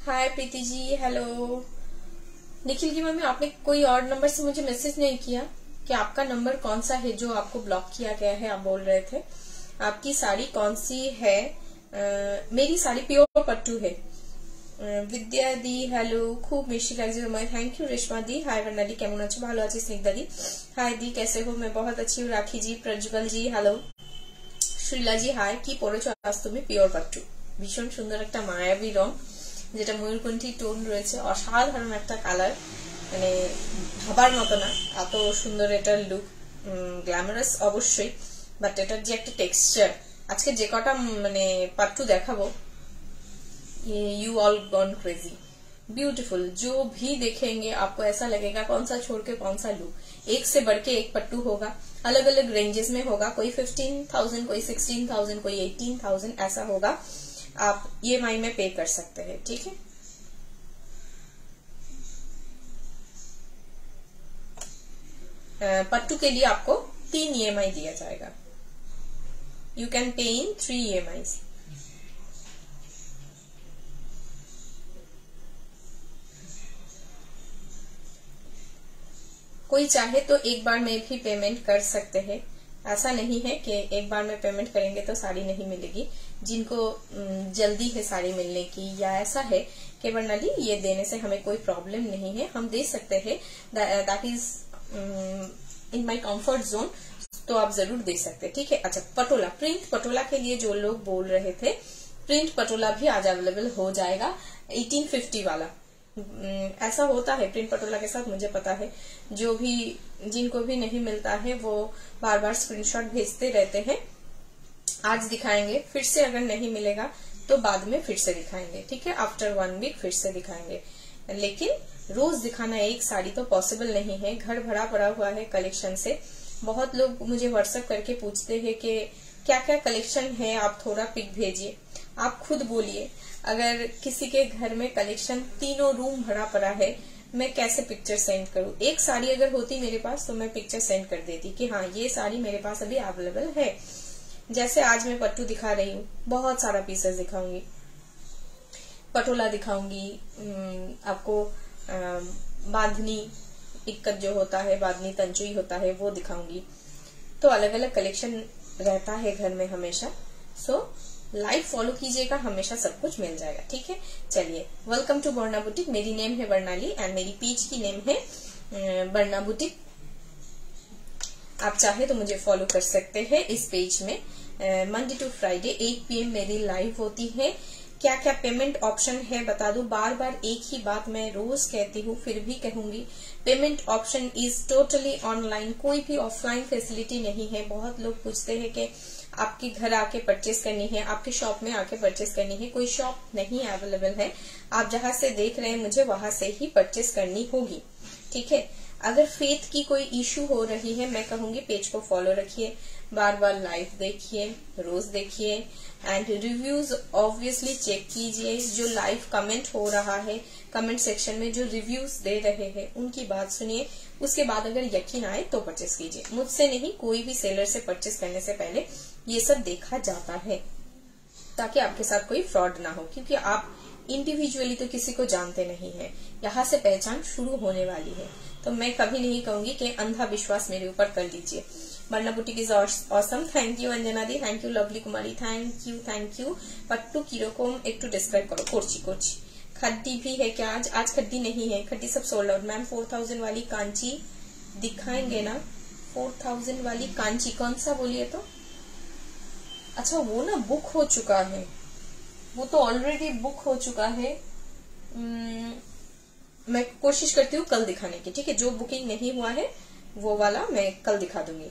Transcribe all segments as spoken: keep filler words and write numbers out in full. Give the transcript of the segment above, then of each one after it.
हाय Preeti ji, hello. Nikhil की mummy, आपने कोई और नंबर से मुझे मैसेज नहीं किया कि आपका नंबर कौन सा है जो आपको ब्लॉक किया गया है। आप बोल रहे थे आपकी साड़ी कौन सी है। आ, मेरी साड़ी प्योर पट्टू है। विद्या दी हेलो, खूब मिशी লাগছে मैं। Thank you Reshma di. Hi Varnali, কেমন আছো? ভালো আছি। স্নিগ্ধা दी हाय दी, कैसे हो? मैं बहुत अच्छी हूँ। Rakhi ji, Prajwal ji hello, Shrila ji hi. কি পরেছো আজ তুমি? পিওর পাট্টু, ভীষণ সুন্দর একটা মায়াবী রং, যেটা ময়ূরকণ্ঠী টোন রয়েছে। অসাধারণ একটা কালার, মানে ভাবার মতো না এত সুন্দর এটার লুক। গ্ল্যামারাস অবশ্যই, বাট এটার যে একটা টেক্সচার, আজকে যে কটা মানে পাট্টু দেখাবো, you all gone crazy, beautiful. जो भी देखेंगे आपको ऐसा लगेगा कौन सा छोड़ के कौन सा लू। एक से बढ़ के एक पट्टू होगा, अलग अलग रेंजेस में होगा। कोई फिफ्टीन थाउजेंड, कोई सिक्सटीन थाउजेंड, कोई एटीन थाउजेंड ऐसा होगा। आप ई एम आई में पे कर सकते हैं, ठीक है। पट्टू के लिए आपको तीन ई एम आई दिया जाएगा। You can pay in three E M आई। कोई चाहे तो एक बार में भी पेमेंट कर सकते हैं। ऐसा नहीं है कि एक बार में पेमेंट करेंगे तो साड़ी नहीं मिलेगी। जिनको जल्दी है साड़ी मिलने की, या ऐसा है कि वर्णाली ये देने से हमें कोई प्रॉब्लम नहीं है, हम दे सकते हैं, that is in my comfort zone, तो आप जरूर दे सकते हैं, ठीक है। अच्छा, पटोला, प्रिंट पटोला के लिए जो लोग बोल रहे थे, प्रिंट पटोला भी आज अवेलेबल हो जाएगा। एटीन फिफ्टी वाला ऐसा होता है प्रिंट पटोला के साथ, मुझे पता है। जो भी जिनको भी नहीं मिलता है वो बार बार स्क्रीनशॉट भेजते रहते हैं। आज दिखाएंगे, फिर से अगर नहीं मिलेगा तो बाद में फिर से दिखाएंगे, ठीक है। आफ्टर वन वीक फिर से दिखाएंगे, लेकिन रोज दिखाना एक साड़ी तो पॉसिबल नहीं है। घर भरा पड़ा हुआ है कलेक्शन से। बहुत लोग मुझे व्हाट्सएप करके पूछते हैं कि क्या क्या कलेक्शन है, आप थोड़ा पिक भेजिए। आप खुद बोलिए, अगर किसी के घर में कलेक्शन तीनों रूम भरा पड़ा है, मैं कैसे पिक्चर सेंड करूं? एक साड़ी अगर होती मेरे पास तो मैं पिक्चर सेंड कर देती कि हाँ ये साड़ी मेरे पास अभी अवेलेबल है। जैसे आज मैं पट्टू दिखा रही हूँ, बहुत सारा पीसेस दिखाऊंगी, पटोला दिखाऊंगी, आपको बांधनी इक्कत जो होता है, बांधनी तंचुई होता है, वो दिखाऊंगी। तो अलग अलग कलेक्शन रहता है घर में हमेशा। सो लाइव फॉलो कीजिएगा, हमेशा सब कुछ मिल जाएगा, ठीक है। चलिए, वेलकम टू वर्णा बुटीक। मेरी नेम है वर्णाली एंड मेरी पेज की नेम है वर्णा बुटीक। आप चाहे तो मुझे फॉलो कर सकते हैं इस पेज में। Monday to Friday eight P M मेरी लाइव होती है। क्या क्या पेमेंट ऑप्शन है बता दूं, बार बार एक ही बात मैं रोज कहती हूँ, फिर भी कहूंगी। Payment option is totally online, कोई भी ऑफलाइन फैसिलिटी नहीं है। बहुत लोग पूछते हैं कि आपके घर आके परचेस करनी है, आपके शॉप में आके परचेस करनी है। कोई शॉप नहीं अवेलेबल है, आप जहां से देख रहे हैं मुझे वहां से ही परचेस करनी होगी, ठीक है। अगर फेथ की कोई इश्यू हो रही है, मैं कहूंगी पेज को फॉलो रखिए, बार बार लाइव देखिए, रोज देखिए, एंड रिव्यूज ऑब्वियसली चेक कीजिए। जो लाइव कमेंट हो रहा है, कमेंट सेक्शन में जो रिव्यूज दे रहे हैं उनकी बात सुनिए। उसके बाद अगर यकीन आए तो परचेस कीजिए। मुझसे नहीं, कोई भी सेलर से परचेस करने से पहले ये सब देखा जाता है, ताकि आपके साथ कोई फ्रॉड ना हो, क्योंकि आप इंडिविजुअली तो किसी को जानते नहीं है। यहाँ से पहचान शुरू होने वाली है, तो मैं कभी नहीं कहूंगी कि अंधा विश्वास मेरे ऊपर कर लीजिए। Varna boutique is awesome. Thank you Anjana di, thank you lovely Kumari, thank you thank you. पट्टू किरोकोम एक टू डिस्क्राइब करो। कोर्ची कोर्ची खड्डी भी है क्या आज? आज खड्डी नहीं है, खड्डी सब sold out. Ma'am four thousand वाली कांची दिखाएंगे ना? फोर थाउजेंड वाली कांची कौन सा बोलिए तो? अच्छा, वो ना बुक हो चुका है, वो तो ऑलरेडी बुक हो चुका है। उम, मैं कोशिश करती हूँ कल दिखाने की, ठीक है। जो बुकिंग नहीं हुआ है वो वाला मैं कल दिखा दूंगी।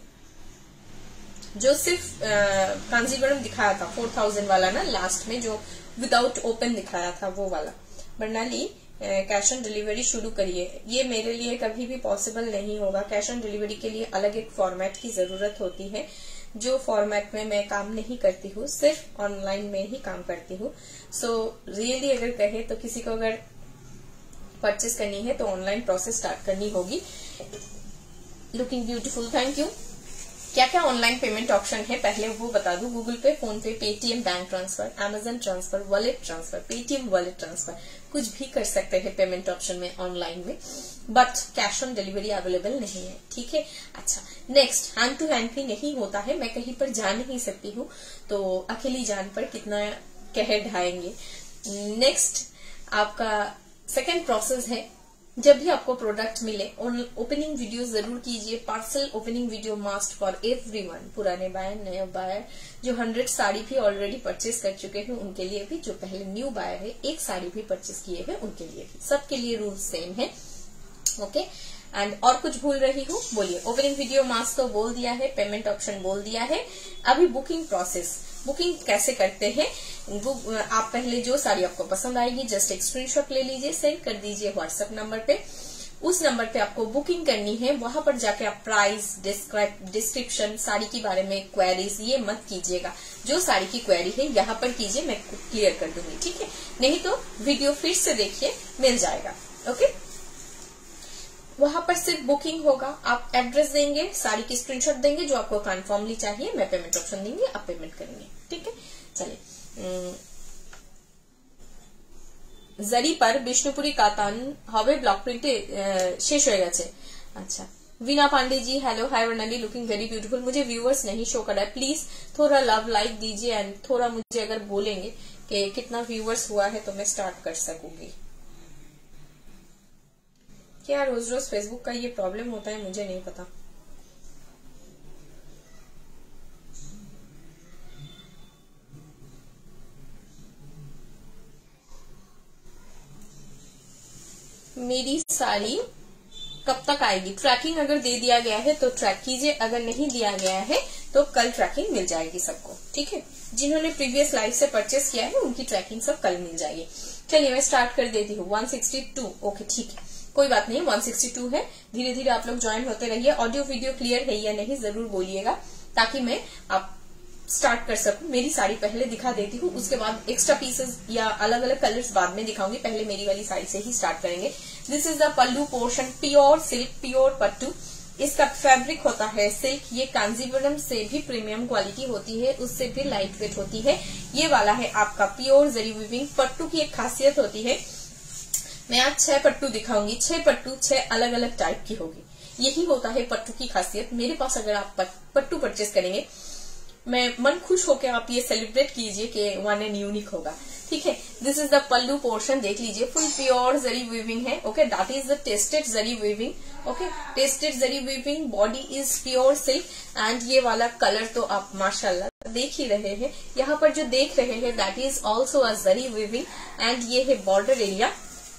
जो सिर्फ कांजीवरम दिखाया था फोर थाउजेंड वाला ना, लास्ट में जो विदाउट ओपन दिखाया था वो वाला। बर्नाली, कैश ऑन डिलीवरी शुरू करिए। ये मेरे लिए कभी भी पॉसिबल नहीं होगा। कैश ऑन डिलीवरी के लिए अलग एक फॉर्मेट की जरूरत होती है, जो फॉर्मेट में मैं काम नहीं करती हूँ, सिर्फ ऑनलाइन में ही काम करती हूँ। सो रियली अगर कहे तो किसी को अगर परचेस करनी है तो ऑनलाइन प्रोसेस स्टार्ट करनी होगी। Looking beautiful, thank you. क्या क्या ऑनलाइन पेमेंट ऑप्शन है पहले वो बता दूं। Google Pay, PhonePe, Paytm bank transfer, Amazon transfer, wallet transfer, Paytm wallet transfer, कुछ भी कर सकते हैं पेमेंट ऑप्शन में ऑनलाइन में, but cash on delivery available नहीं है। ठीक है, अच्छा नेक्स्ट, हैंड टू हैंड भी नहीं होता है। मैं कहीं पर जा नहीं सकती हूँ, तो अकेली जान पर कितना कह ढाएंगे। नेक्स्ट आपका सेकेंड प्रोसेस है, जब भी आपको प्रोडक्ट मिले ओपनिंग वीडियो जरूर कीजिए। Parcel opening video must for everyone, पुराने बायर, नए बायर, जो हंड्रेड साड़ी भी ऑलरेडी परचेस कर चुके हैं उनके लिए भी, जो पहले न्यू बायर है एक साड़ी भी परचेस किए हैं उनके लिए भी, सबके लिए रूल सेम है। ओके, एंड और कुछ भूल रही हूँ बोलिए। ओपनिंग वीडियो मास्क तो बोल दिया है, पेमेंट ऑप्शन बोल दिया है। अभी बुकिंग प्रोसेस, बुकिंग कैसे करते हैं। आप पहले जो साड़ी आपको पसंद आएगी जस्ट एक स्क्रीनशॉट ले लीजिए, सेंड कर दीजिए व्हाट्सएप नंबर पे। उस नंबर पे आपको बुकिंग करनी है। वहां पर जाके आप प्राइस, डिस्क्रिप्शन, साड़ी के बारे में क्वेरीज ये मत कीजिएगा। जो साड़ी की क्वेरी है यहाँ पर कीजिए, मैं क्लियर कर दूंगी। ठीक है, नहीं तो वीडियो फिर से देखिए, मिल जाएगा। ओके, वहां पर सिर्फ बुकिंग होगा। आप एड्रेस देंगे, साड़ी की स्क्रीनशॉट देंगे जो आपको कन्फर्मली चाहिए, मैं पेमेंट ऑप्शन देंगे, आप पेमेंट करेंगे। ठीक है, चलिए। जरी पर बिष्णुपुरी कातान হবে ব্লক প্রিন্টে শেষ হয়ে গেছে। अच्छा, Veena Pandey ji hello, hi Varnali, looking very beautiful. मुझे व्यूअर्स नहीं शो कर रहा है, प्लीज थोड़ा लव लाइक दीजिए एंड थोड़ा मुझे अगर बोलेंगे कि कितना व्यूअर्स हुआ है तो मैं स्टार्ट कर सकूंगी। क्या रोज रोज फेसबुक का ये प्रॉब्लम होता है, मुझे नहीं पता। मेरी साड़ी कब तक आएगी? ट्रैकिंग अगर दे दिया गया है तो ट्रैक कीजिए, अगर नहीं दिया गया है तो कल ट्रैकिंग मिल जाएगी सबको। ठीक है, जिन्होंने प्रीवियस लाइव से परचेस किया है उनकी ट्रैकिंग सब कल मिल जाएगी। चलिए मैं स्टार्ट कर देती हूँ। वन सिक्सटी टू, ओके ठीक है, कोई बात नहीं, वन सिक्सटी टू है। धीरे धीरे आप लोग ज्वाइन होते रहिए। ऑडियो वीडियो क्लियर है या नहीं जरूर बोलिएगा, ताकि मैं आप स्टार्ट कर सकूं। मेरी साड़ी पहले दिखा देती हूँ, उसके बाद एक्स्ट्रा पीसेस या अलग अलग कलर्स बाद में दिखाऊंगी। पहले मेरी वाली साड़ी से ही स्टार्ट करेंगे। This is the pallu portion, pure silk, pure pattu. इसका फैब्रिक होता है सिल्क। ये कांजीवरम से भी प्रीमियम क्वालिटी होती है, उससे भी लाइट वेट होती है। ये वाला है आपका प्योर जरी वीविंग। पट्टू की एक खासियत होती है, मैं आज छह पट्टू दिखाऊंगी। छह पट्टू छह अलग अलग टाइप की होगी, यही होता है पट्टू की खासियत। मेरे पास अगर आप पट्टू परचेस करेंगे, मैं मन खुश होकर आप ये सेलिब्रेट कीजिए कि वन एंड यूनिक होगा। ठीक है, this is the pallu portion, देख लीजिए, फुल प्योर जरी वीविंग है। Okay, that is the tested zari weaving. Okay, tested zari weaving, body is pure silk and ये वाला कलर तो आप माशाल्लाह देख ही रहे हैं। यहाँ पर जो देख रहे हैं that is also a zari weaving and ये है बॉर्डर एरिया।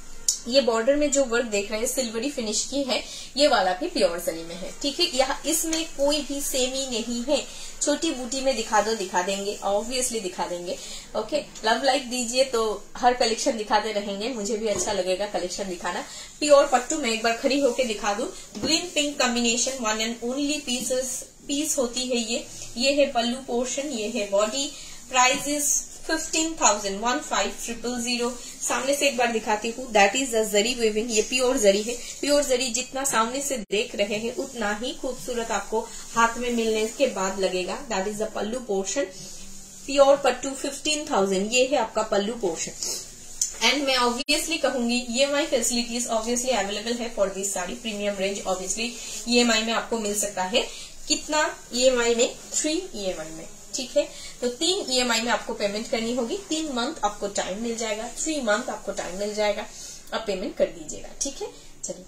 ये बॉर्डर में जो वर्क देख रहे हैं सिल्वरी फिनिश की है, ये वाला भी प्योर जरी में है। ठीक है, यहाँ इसमें कोई भी सेमी नहीं है। छोटी बूटी में दिखा दो, दिखा देंगे, ऑब्वियसली दिखा देंगे। ओके, लव लाइक दीजिए तो हर कलेक्शन दिखाते रहेंगे, मुझे भी अच्छा लगेगा कलेक्शन दिखाना। प्योर पट्टू में एक बार खड़ी होके दिखा दूं, green pink combination, one and only pieces piece होती है ये। ये है पल्लू पोर्शन, ये है body. Price is fifteen thousand, one five triple zero. सामने से एक बार दिखाती हूँ, that is the zari weaving. ये प्योर जरी है। प्योर जरी जितना सामने से देख रहे हैं उतना ही खूबसूरत आपको हाथ में मिलने के बाद लगेगा। That is the pallu portion, pure pattu, fifteen thousand. ये है आपका पल्लू पोर्शन। एंड मैं ऑब्वियसली कहूंगी ईएमआई फैसिलिटीज ऑब्वियसली अवेलेबल है for this sari. Premium range obviously EMI में आपको मिल सकता है। कितना ईएमआई में? थ्री ईएमआई में। ठीक है, तो तीन ईएमआई में आपको पेमेंट करनी होगी। तीन मंथ आपको टाइम मिल जाएगा, थ्री मंथ आपको टाइम मिल जाएगा, आप पेमेंट कर दीजिएगा। ठीक है, चलिए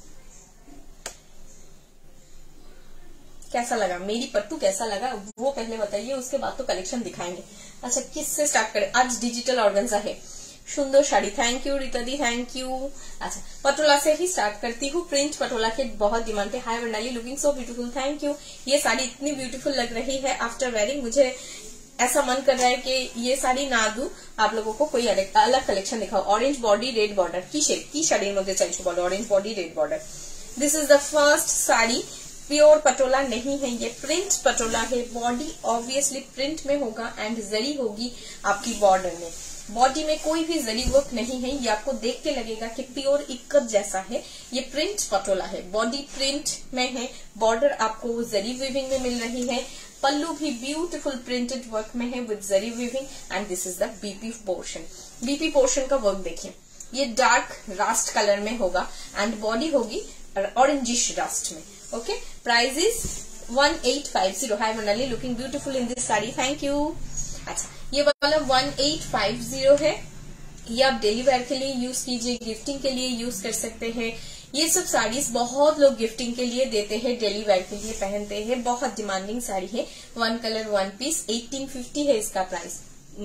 कैसा लगा मेरी पट्टू, कैसा लगा वो पहले बताइए, उसके बाद तो कलेक्शन दिखाएंगे। अच्छा, किससे स्टार्ट करें? आज डिजिटल ऑर्गेन्जा है। सुंदर sari, thank you Rita di, thank you. अच्छा, पटोला से ही स्टार्ट करती हूँ। प्रिंट पटोला के बहुत डिमांड है। Hi Varnali, looking so beautiful, thank you. ये साड़ी इतनी ब्यूटीफुल लग रही है आफ्टर वेयरिंग, मुझे ऐसा मन कर रहा है कि ये साड़ी ना दूं, आप लोगों को कोई अलग, अलग कलेक्शन दिखाओ। ऑरेंज बॉडी रेड बॉर्डर की शेड की शाड़ी मुझे चाहिए बोलो, orange body red border. This is the first sari. Pure patola नहीं है, ये प्रिंट पटोला है। बॉडी ऑब्वियसली प्रिंट में होगा एंड जरी होगी आपकी बॉर्डर में। बॉडी में कोई भी जरी वर्क नहीं है, ये आपको देख के लगेगा कि प्योर इक्कत जैसा है। ये प्रिंट पटोला है, बॉडी प्रिंट में है, बॉर्डर आपको जरी वीविंग में मिल रही है, पल्लू भी ब्यूटीफुल प्रिंटेड वर्क में है with zari weaving. And this is the BP portion. BP portion का वर्क देखिए, ये डार्क रास्ट कलर में होगा एंड बॉडी होगी ऑरेंजिश रास्ट में। Okay, price is one eight five zero. Hi Monali, looking beautiful in this sari, thank you. अच्छा, ये वाला वन एट फाइव जीरो है, ये आप डेली वेयर के लिए यूज कीजिए, गिफ्टिंग के लिए यूज कर सकते हैं। ये सब साड़ीज बहुत लोग गिफ्टिंग के लिए देते हैं, डेली वेयर के लिए पहनते हैं, बहुत डिमांडिंग साड़ी है। One colour one piece, eighteen fifty है इसका प्राइस।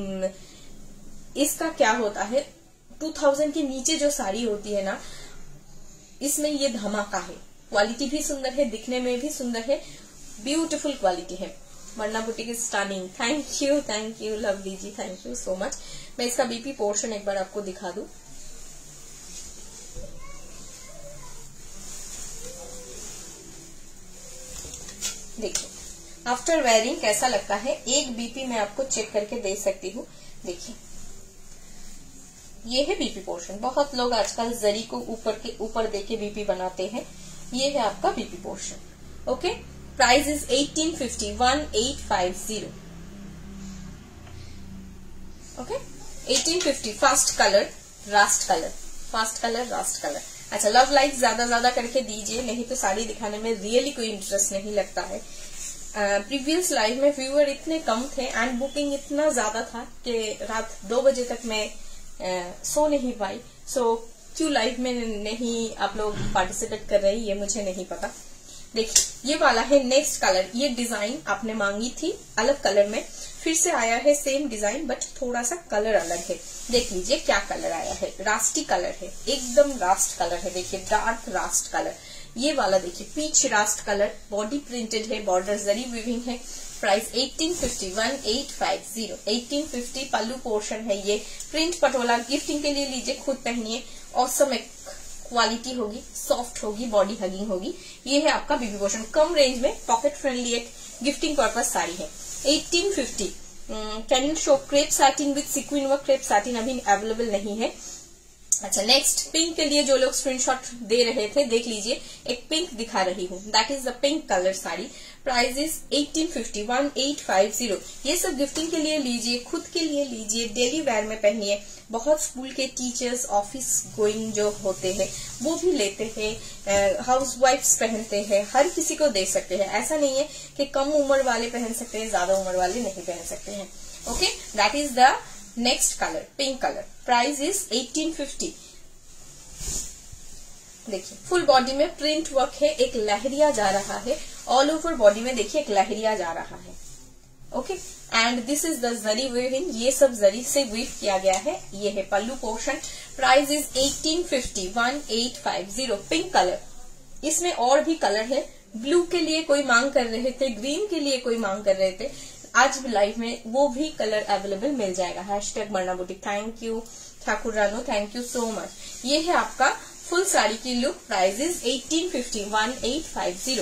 इसका क्या होता है, टू थाउजेंड के नीचे जो साड़ी होती है ना, इसमें ये धमाका है। क्वालिटी भी सुंदर है, दिखने में भी सुंदर है, ब्यूटीफुल क्वालिटी है। Varna boutique is stunning, thank you thank you lovely ji, thank you so much. मैं इसका बीपी पोर्शन एक बार आपको दिखा दूं। देखिए आफ्टर वेयरिंग कैसा लगता है, एक बीपी मैं आपको चेक करके दे सकती हूँ। देखिए ये है बीपी पोर्शन। बहुत लोग आजकल जरी को ऊपर के ऊपर देके बीपी बनाते हैं, ये है आपका BP portion. Okay, price is eighteen fifty, one eight five zero. Okay, eighteen fifty. Fast colour rust colour, fast colour rust colour. अच्छा, लव लाइक ज्यादा ज्यादा करके दीजिए, नहीं तो साड़ी दिखाने में रियली कोई इंटरेस्ट नहीं लगता है। प्रीवियस uh, लाइव में व्यूअर इतने कम थे एंड बुकिंग इतना ज्यादा था कि रात दो बजे तक मैं uh, सो नहीं पाई। सो so, क्यों लाइव में नहीं आप लोग पार्टिसिपेट कर रहे, ये मुझे नहीं पता। देखिए ये वाला है नेक्स्ट कलर। ये डिजाइन आपने मांगी थी अलग कलर में, फिर से आया है सेम डिजाइन बट थोड़ा सा कलर अलग है। देख लीजिए क्या कलर आया है, रास्टी कलर है, एकदम रास्ट कलर है। देखिए डार्क रास्ट कलर, ये वाला देखिए peach rust colour, body printed है, बॉर्डर जरी वीविंग है। Price eighteen fifty, one eight five zero, eighteen fifty. Pallu portion है ये, प्रिंट पटोला, गिफ्टिंग के लिए लीजिए, खुद पहनिए, ऑसम एक क्वालिटी होगी, सॉफ्ट होगी, बॉडी हगिंग होगी। ये है आपका बीबी पोर्शन, कम रेंज में पॉकेट फ्रेंडली एक गिफ्टिंग पर्पज साड़ी है। Eighteen fifty. Can you show crepe satin with sequence work? Crepe satin अभी अवेलेबल नहीं है। अच्छा, नेक्स्ट पिंक के लिए जो लोग स्क्रीनशॉट दे रहे थे, देख लीजिए, एक पिंक दिखा रही हूँ, that is the pink colour sari. Price is eighteen fifty, one eight five zero. ये सब गिफ्टिंग के लिए लीजिए, खुद के लिए लीजिए, डेली वेयर में पहनिए। बहुत स्कूल के टीचर्स, ऑफिस गोइंग जो होते हैं वो भी लेते हैं, हाउस वाइफ्स पहनते हैं, हर किसी को दे सकते हैं। ऐसा नहीं है कि कम उम्र वाले पहन सकते हैं, ज्यादा उम्र वाले नहीं पहन सकते हैं। Okay, that is the next colour, pink colour. Price is eighteen fifty. देखिए फुल बॉडी में प्रिंट वर्क है, एक लहरिया जा रहा है, ऑल ओवर बॉडी में देखिए एक लहरिया जा रहा है। Okay, and this is the zari weaving, ये सब जरी से वीव किया गया है। ये है pallu portion. Price is eighteen fifty, one eight five zero. Pink colour, इसमें और भी कलर है। ब्लू के लिए कोई मांग कर रहे थे, ग्रीन के लिए कोई मांग कर रहे थे, आज लाइव में वो भी कलर अवेलेबल मिल जाएगा। Hashtag Varna boutique, thank you Thakur Ranu, thank you so much. ये है आपका फुल साड़ी की look. Price is eighteen fifty, one eight five zero.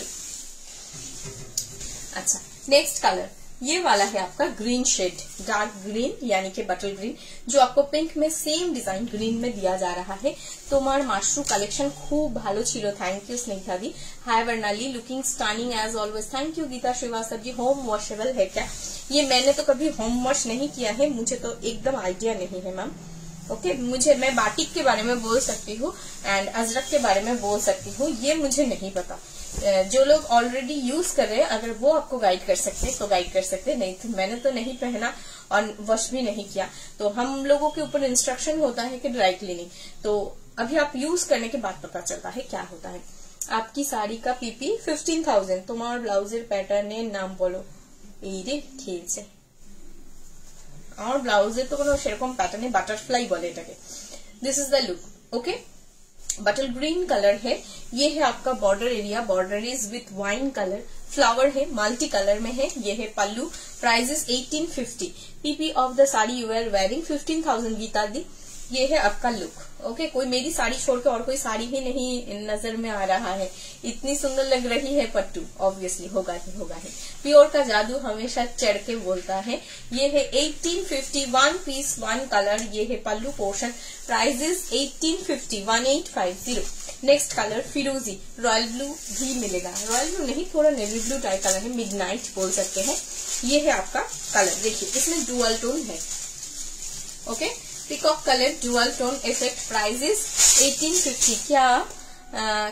अच्छा, नेक्स्ट कलर ये वाला है आपका ग्रीन शेड, डार्क ग्रीन यानी कि बटल ग्रीन, जो आपको पिंक में सेम डिजाइन ग्रीन में दिया जा रहा है। তোমার মাশরু কালেকশন খুব ভালো ছিল, thank you Sneha di. Hi Varnali, looking stunning as always, thank you Geeta Shrivastava ji. Home washable है क्या? ये मैंने तो कभी होम वॉश नहीं किया है, मुझे तो एकदम आइडिया नहीं है मैम। ओके okay, मुझे मैं बाटिक के बारे में बोल सकती हूँ एंड अजरक के बारे में बोल सकती हूँ, ये मुझे नहीं पता। जो लोग ऑलरेडी यूज कर रहे हैं अगर वो आपको गाइड कर सकते हैं तो गाइड कर सकते हैं, नहीं तो मैंने तो नहीं पहना और वॉश भी नहीं किया। तो हम लोगों के ऊपर इंस्ट्रक्शन होता है कि ड्राई क्लीनिंग, तो अभी आप यूज करने के बाद पता चलता है क्या होता है। आपकी साड़ी का पीपी फिफ्टीन थाउजेंड, तुम्हार ब्लाउजेर पैटर्न नाम बोलो। ये ठीक है, আমার ব্লাউজে তো কোনো সেরকম প্যাটার্নে বাটারফ্লাই বলে এটাকে। This is the look. Okay, bottle green colour है, ये है आपका border area, border is with wine colour, flower है, मल्टी कलर में है। ये है pallu. Price is eighteen fifty. PP of the sari you are wearing fifteen thousand Geeta di. ये है आपका लुक। ओके, कोई मेरी साड़ी छोड़ के और कोई साड़ी ही नहीं नजर में आ रहा है, इतनी सुंदर लग रही है पट्टू। ऑब्वियसली होगा ही होगा ही, प्योर का जादू हमेशा चढ़ के बोलता है। ये है अठारह सौ पचास, वन पीस वन कलर। ये है पल्लू पोर्शन, प्राइस इज अठारह सौ पचास, one eight five zero. Next colour फिरोजी, रॉयल ब्लू भी मिलेगा, रॉयल ब्लू नहीं थोड़ा नेवी ब्लू टाइप कलर है, मिडनाइट बोल सकते हैं। ये है आपका कलर, देखिए इसमें डुअल टोन है। Okay, peacock colour dual tone effect, prices अठारह सौ पचास। क्या आ,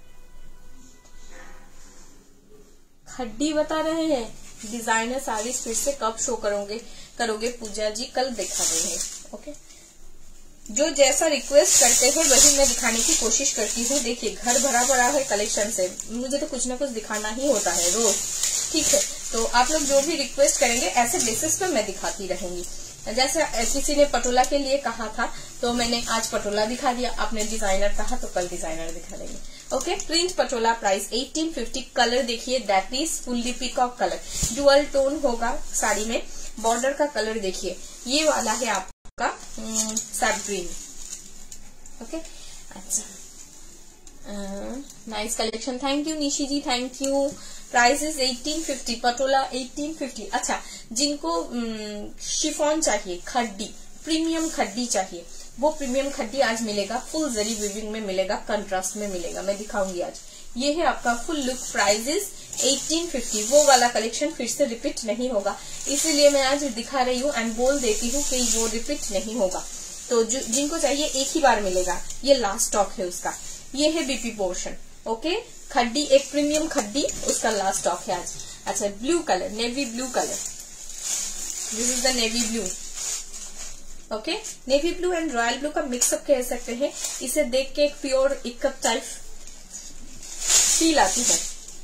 खड्डी बता रहे हैं? डिजाइनर साड़ीज फिर से कब शो करोगे करोगे पूजा जी? कल दिखा देंगे। ओके, जो जैसा रिक्वेस्ट करते हैं वही मैं दिखाने की कोशिश करती हूँ। देखिए घर भरा पड़ा है कलेक्शन से, मुझे तो कुछ ना कुछ दिखाना ही होता है रोज, ठीक है। तो आप लोग जो भी रिक्वेस्ट करेंगे ऐसे बेसिस पे मैं दिखाती रहूंगी। जैसे किसी ने पटोला के लिए कहा था तो मैंने आज पटोला दिखा दिया, आपने डिजाइनर कहा तो कल डिजाइनर दिखा देंगे। ओके, प्रिंट पटोला, प्राइस अठारह सौ पचास। कलर देखिए, that is fully peacock colour, dual tone होगा साड़ी में। बॉर्डर का कलर देखिए, ये वाला है आपका सैप ग्रीन। ओके, अच्छा, nice collection, thank you Nishi ji, thank you. Price is अठारह सौ पचास, पटोला अठारह सौ पचास। अच्छा, जिनको शिफॉन चाहिए, खड्डी प्रीमियम खड्डी चाहिए, वो प्रीमियम खड्डी आज मिलेगा, फुल जरी वीविंग में मिलेगा, कंट्रास्ट में मिलेगा, मैं दिखाऊंगी आज। ये है आपका फुल लुक, प्राइस इज अठारह सौ पचास। वो वाला कलेक्शन फिर से रिपीट नहीं होगा, इसीलिए मैं आज दिखा रही हूँ एंड बोल देती हूँ कि वो रिपीट नहीं होगा। तो जिनको चाहिए एक ही बार मिलेगा, ये लास्ट स्टॉक है उसका। ये है बीपी पोर्शन। ओके, खड्डी एक प्रीमियम खड्डी, उसका लास्ट स्टॉक है आज। अच्छा, blue colour, navy blue colour, this is the navy blue. Okay, navy blue and royal blue का मिक्सअप कह सकते हैं। इसे देख के एक प्योर इकअप टाइप फील आती है।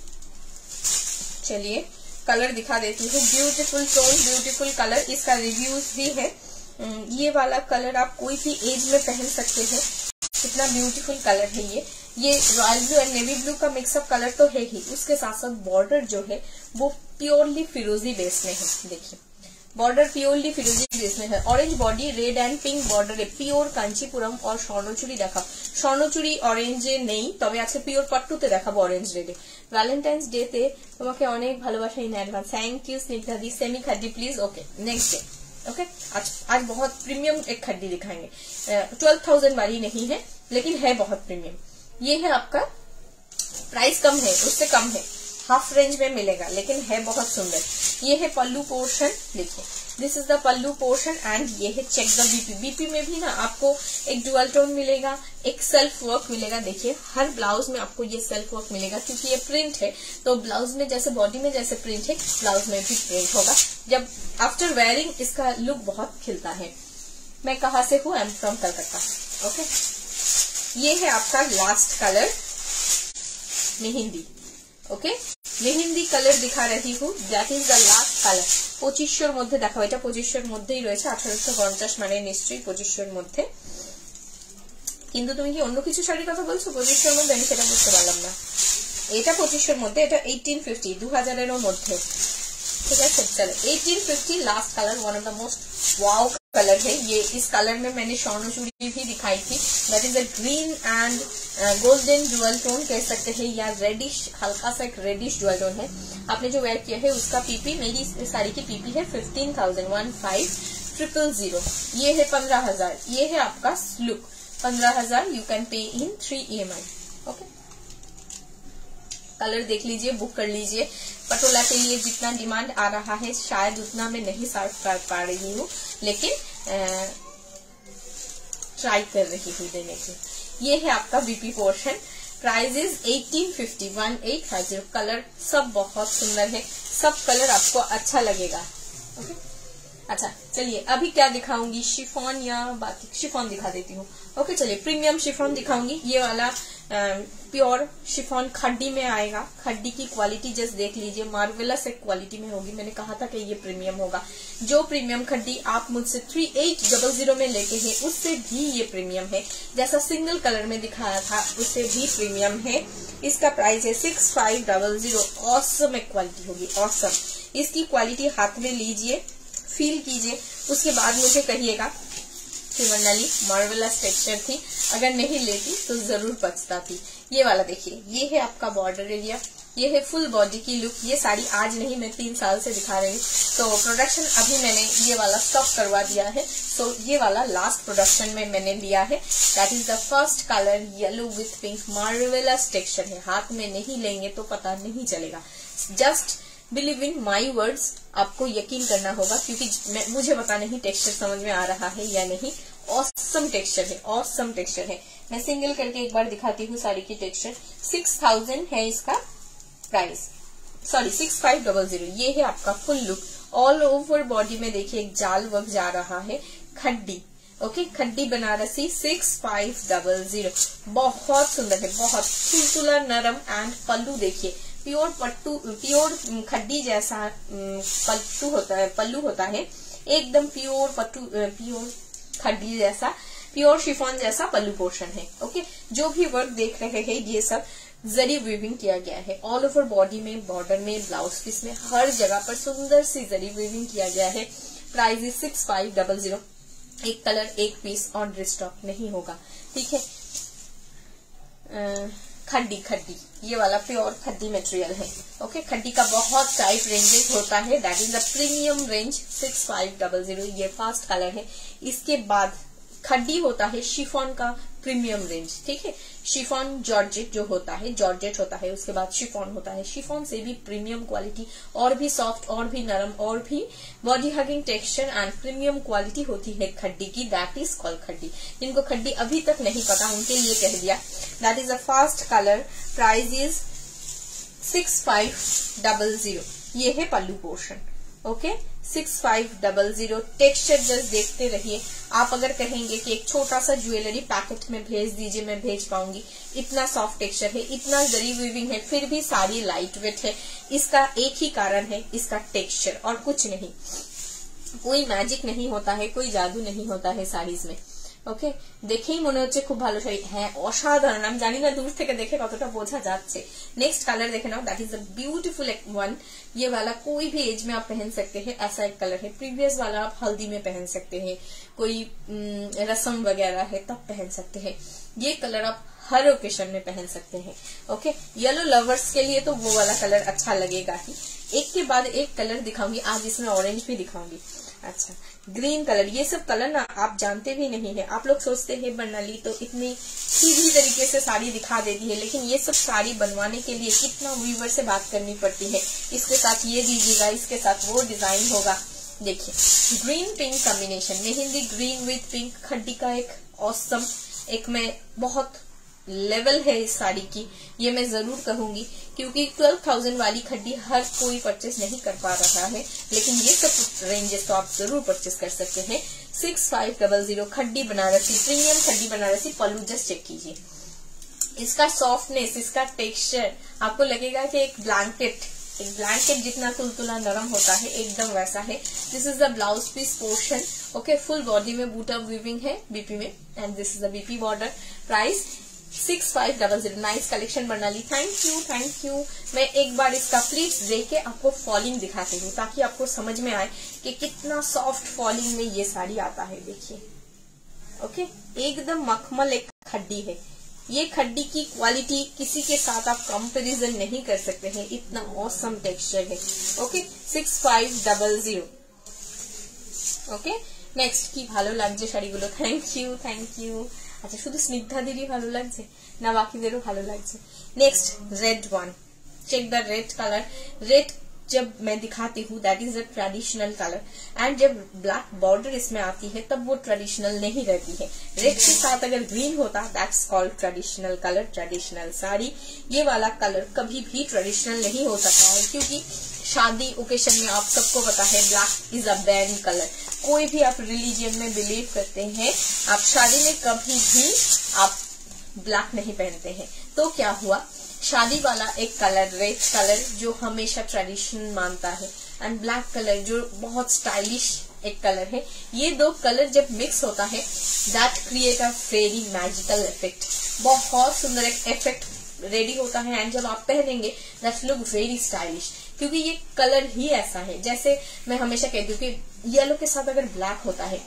चलिए कलर दिखा देती हूँ, ब्यूटीफुल टोन, ब्यूटीफुल कलर, इसका रिव्यूज भी है। ये वाला कलर आप कोई भी एज में पहन सकते हैं, कितना ब्यूटीफुल कलर है ये। ये royal blue and navy blue का मिक्सअप कलर तो है ही, उसके साथ साथ बॉर्डर जो है वो प्योरली फिरोजी बेस में है। देखिए बॉर्डर प्योरली फिरोजी बेस में है, orange body, red and pink border है, प्योर कांचीपुरम और स्वर्णचूड़ी देखा, स्वर्णचूड़ी অরেঞ্জ নেই, তবে আছে পিওর পাট্টুতে দেখাবো অরেঞ্জ রেডে। ভ্যালেন্টাইন্স ডে তে তোমাকে অনেক ভালোবাসা in advance, thank you Snigdha di. Semi khaddi please. Okay, next day. Okay, आज आज बहुत प्रीमियम एक खड्डी दिखाएंगे, ट्वेल्व थाउजेंड वाली नहीं है लेकिन है बहुत प्रीमियम। ये है आपका, प्राइस कम है, उससे कम है, हाफ रेंज में मिलेगा लेकिन है बहुत सुंदर। ये है पल्लू पोर्शन, देखिए this is the pallu portion and ये है चेक द बीपी। बीपी में भी ना आपको एक डुअल टोन मिलेगा, एक सेल्फ वर्क मिलेगा। देखिए हर ब्लाउज में आपको ये सेल्फ वर्क मिलेगा, क्योंकि ये प्रिंट है तो ब्लाउज में जैसे बॉडी में जैसे प्रिंट है, ब्लाउज में भी प्रिंट होगा। जब आफ्टर वेयरिंग इसका लुक बहुत खिलता है। मैं कहाँ से हूँ? I am from Calcutta. Okay, ये है आपका last colour mehndi. Okay, mehndi colour দেখা রাখি হু, that is the last colour. পঁচিশশোর মধ্যে দেখাবো, এটা পঁচিশশোর মধ্যেই রয়েছে, আঠারোশো পঞ্চাশ মানে নিশ্চয়ই পঁচিশশোর মধ্যে। কিন্তু তুমি কি অন্য কিছু শাড়ির কথা বলছো পঁচিশশোর মধ্যে? আমি সেটা বুঝতে পারলাম না। এটা পঁচিশশোর মধ্যে, এটা এইটিন ফিফটি, দু হাজারেরও মধ্যে, ঠিক আছে। চলো eighteen fifty last colour, one of the most wow colour है ये। इस कलर में मैंने स्वर्णचूड़ी भी दिखाई थी, that is a green and golden dual tone कह सकते हैं, या रेडिश, हल्का सा एक रेडिश डुअल टोन है। आपने जो वेयर किया है उसका पीपी, मेरी इस साड़ी की पीपी है fifteen thousand one five triple zero. ये है पंद्रह हजार। ये है आपका लुक, पंद्रह हजार you can pay in three E M I. Okay, colour देख लीजिए, बुक कर लीजिए। पटोला के लिए जितना डिमांड आ रहा है शायद उतना मैं नहीं सर्व कर पा रही हूँ, लेकिन ट्राई कर रही हूँ देने की। ये है आपका BP portion, price is eighteen fifty, one eight five zero. Colour सब बहुत सुंदर है, सब कलर आपको अच्छा लगेगा। ओके, अच्छा चलिए अभी क्या दिखाऊंगी, शिफॉन या बातिक? शिफॉन दिखा देती हूँ। ओके चलिए, प्रीमियम शिफॉन दिखाऊंगी। ये वाला प्योर शिफॉन खड्डी में आएगा। खड्डी की क्वालिटी जस्ट देख लीजिए, मार्वेलस एक क्वालिटी में होगी। मैंने कहा था कि ये प्रीमियम होगा। जो प्रीमियम खड्डी आप मुझसे थ्री एट डबल जीरो में लेते हैं उससे भी ये प्रीमियम है। जैसा सिंगल कलर में दिखाया था उससे भी प्रीमियम है। इसका प्राइस है six five double zero. Awesome एक क्वालिटी होगी, ऑसम। इसकी क्वालिटी हाथ में लीजिए, फील कीजिए, उसके बाद मुझे कहिएगा कि मंडाली मार्वेलस टेक्सचर थी, अगर नहीं लेती तो जरूर पछताती। ये वाला देखिए, ये है आपका बॉर्डर एरिया, ये है फुल बॉडी की लुक। ये साड़ी आज नहीं, मैं तीन साल से दिखा रही हूँ, तो प्रोडक्शन अभी मैंने ये वाला स्टॉप करवा दिया है। सो so, ये वाला लास्ट प्रोडक्शन में मैंने लिया है। That is the first colour, yellow with pink, marvellous texture है। हाथ में नहीं लेंगे तो पता नहीं चलेगा। Just believe in my words, आपको यकीन करना होगा, क्योंकि मैं, मुझे पता नहीं टेक्सचर समझ में आ रहा है या नहीं। ऑसम टेक्सचर है, ऑसम टेक्सचर है। मैं सिंगल करके एक बार दिखाती हूँ साड़ी की टेक्सचर। सिक्स थाउजेंड है इसका price, sorry six five double zero. ये है आपका full look. All over body में देखिए एक जाल वर्क जा रहा है, khaddi, okay, khaddi Banarasi six five double zero. बहुत सुंदर है, बहुत तुलतुला नरम। एंड पल्लू देखिए, प्योर पट्टू, प्योर खड्डी जैसा पट्टू होता है, पल्लू होता है एकदम प्योर पट्टू, प्योर खड्डी जैसा, प्योर शिफॉन जैसा पल्लू पोर्शन है। ओके, जो भी वर्क देख रहे हैं ये सब जरी वीविंग किया गया है। ऑल ओवर बॉडी में, बॉर्डर में, ब्लाउज पीस में, हर जगह पर सुंदर सी जरी वीविंग किया गया है। Price is six five double zero. एक कलर एक पीस और रिस्टॉक नहीं होगा, ठीक है। खड्डी, खड्डी ये वाला प्योर खड्डी मटेरियल है। ओके, खड्डी का बहुत टाइप रेंजेस होता है। That is the premium range six five double zero. ये फर्स्ट कलर है। इसके बाद खड्डी होता है शिफॉन का प्रीमियम रेंज, ठीक है। शिफॉन जॉर्जेट जो होता है, जॉर्जेट होता है, उसके बाद शिफॉन होता है। शिफॉन से भी प्रीमियम क्वालिटी, और भी सॉफ्ट, और भी नरम, और भी body hugging texture and premium quality होती है खड्डी की। That is called khaddi. जिनको खड्डी अभी तक नहीं पता उनके लिए कह दिया। That is the first colour. Price is six five double zero. ये है pallu portion, okay, six five double zero. Texture just देखते रहिए। आप अगर कहेंगे कि एक छोटा सा ज्वेलरी पैकेट में भेज दीजिए, मैं भेज पाऊंगी। इतना सॉफ्ट टेक्सचर है, इतना जरी वीविंग है, फिर भी साड़ी लाइट वेट है। इसका एक ही कारण है, इसका टेक्सचर, और कुछ नहीं। कोई मैजिक नहीं होता है, कोई जादू नहीं होता है साड़ीज में। ওকে, দেখেই মনে হচ্ছে খুব ভালো শাড়ি। হ্যাঁ, অসাধারণ। আমি জানি না दूर থেকে দেখে কতটা বোঝা যাচ্ছে। नेक्स्ट कलर देखे ना, that is a beautiful one. ये वाला कोई भी एज में आप पहन सकते हैं, ऐसा एक कलर है। प्रीवियस वाला आप हल्दी में पहन सकते हैं, कोई रस्म वगैरह है तब पहन सकते हैं। ये कलर आप हर ओकेशन में पहन सकते हैं। ओके, येलो लवर्स के लिए तो वो वाला कलर अच्छा लगेगा ही। एक के बाद एक कलर दिखाऊंगी आज, इसमें ऑरेंज भी दिखाऊंगी। अच्छा, ग्रीन कलर, ये सब कलर ना आप जानते भी नहीं है। आप लोग सोचते हैं बर्नाली तो इतनी सीधी तरीके से साड़ी दिखा देती है, लेकिन ये सब साड़ी बनवाने के लिए कितना वीवर से बात करनी पड़ती है। इसके साथ ये दीजिएगा, इसके साथ वो डिजाइन होगा। देखिए, green pink combination, mehndi green with pink, khaddi का एक ऑसम, एक में बहुत लेवल है इस साड़ी की, ये मैं जरूर कहूंगी, क्योंकि ट्वेल्व थाउजेंड वाली खड्डी हर कोई परचेस नहीं कर पा रहा है, लेकिन ये सब रेंजेस तो आप जरूर परचेस कर सकते हैं। Six five double zero khaddi Banarasi, premium खड्डी Banarasi. Pallu just check कीजिए, इसका सॉफ्टनेस, इसका टेक्सचर आपको लगेगा कि एक ब्लैंकेट, एक ब्लैंकेट जितना तुलतुला नरम होता है, एकदम वैसा है। This is the blouse piece portion. Okay, full body में बूटा वीविंग है बीपी में, and this is the BP border. Price six five double zero. Nice collection Barnali, thank you thank you. मैं एक बार इसका प्लीट्स दे के आपको फॉलिंग दिखाती हूँ, ताकि आपको समझ में आए कि कितना सॉफ्ट फॉलिंग में ये साड़ी आता है। देखिए, ओके, एकदम मखमल एक खड्डी है। ये खड्डी की क्वालिटी किसी के साथ आप कंपैरिजन नहीं कर सकते हैं, इतना ऑसम टेक्सचर है। Okay, six five double zero. Okay, next की ভালো লাগছে শাড়িগুলো, থ্যাংক ইউ থ্যাংক ইউ। আচ্ছা, শুধু স্নিগ্ধাদেরই ভালো লাগছে না বাকিদেরও ভালো লাগছে? Next red one, check the red colour. Red जब मैं दिखाती हूँ that is the traditional colour, and जब ब्लैक बॉर्डर इसमें आती है तब वो ट्रेडिशनल नहीं रहती है। रेड के साथ अगर ग्रीन होता that's called traditional colour, traditional sari. ये वाला कलर कभी भी ट्रेडिशनल नहीं हो सकता है, क्योंकि शादी ओकेशन में आप सबको पता है black is a ban colour. कोई भी आप रिलीजियन में बिलीव करते हैं, आप शादी में कभी भी आप ब्लैक नहीं पहनते हैं। तो क्या हुआ, शादी वाला एक कलर, रेड कलर जो हमेशा ट्रेडिशन मानता है, एंड ब्लैक कलर जो बहुत स्टाइलिश एक कलर है, ये दो कलर जब मिक्स होता है that create a very magical effect. बहुत सुंदर एक इफेक्ट रेडी होता है, एंड जब आप पहनेंगे दैट लुक वेरी स्टाइलिश, क्योंकि ये कलर ही ऐसा है। जैसे मैं हमेशा कहती हूँ कि येलो के साथ अगर ब्लैक होता है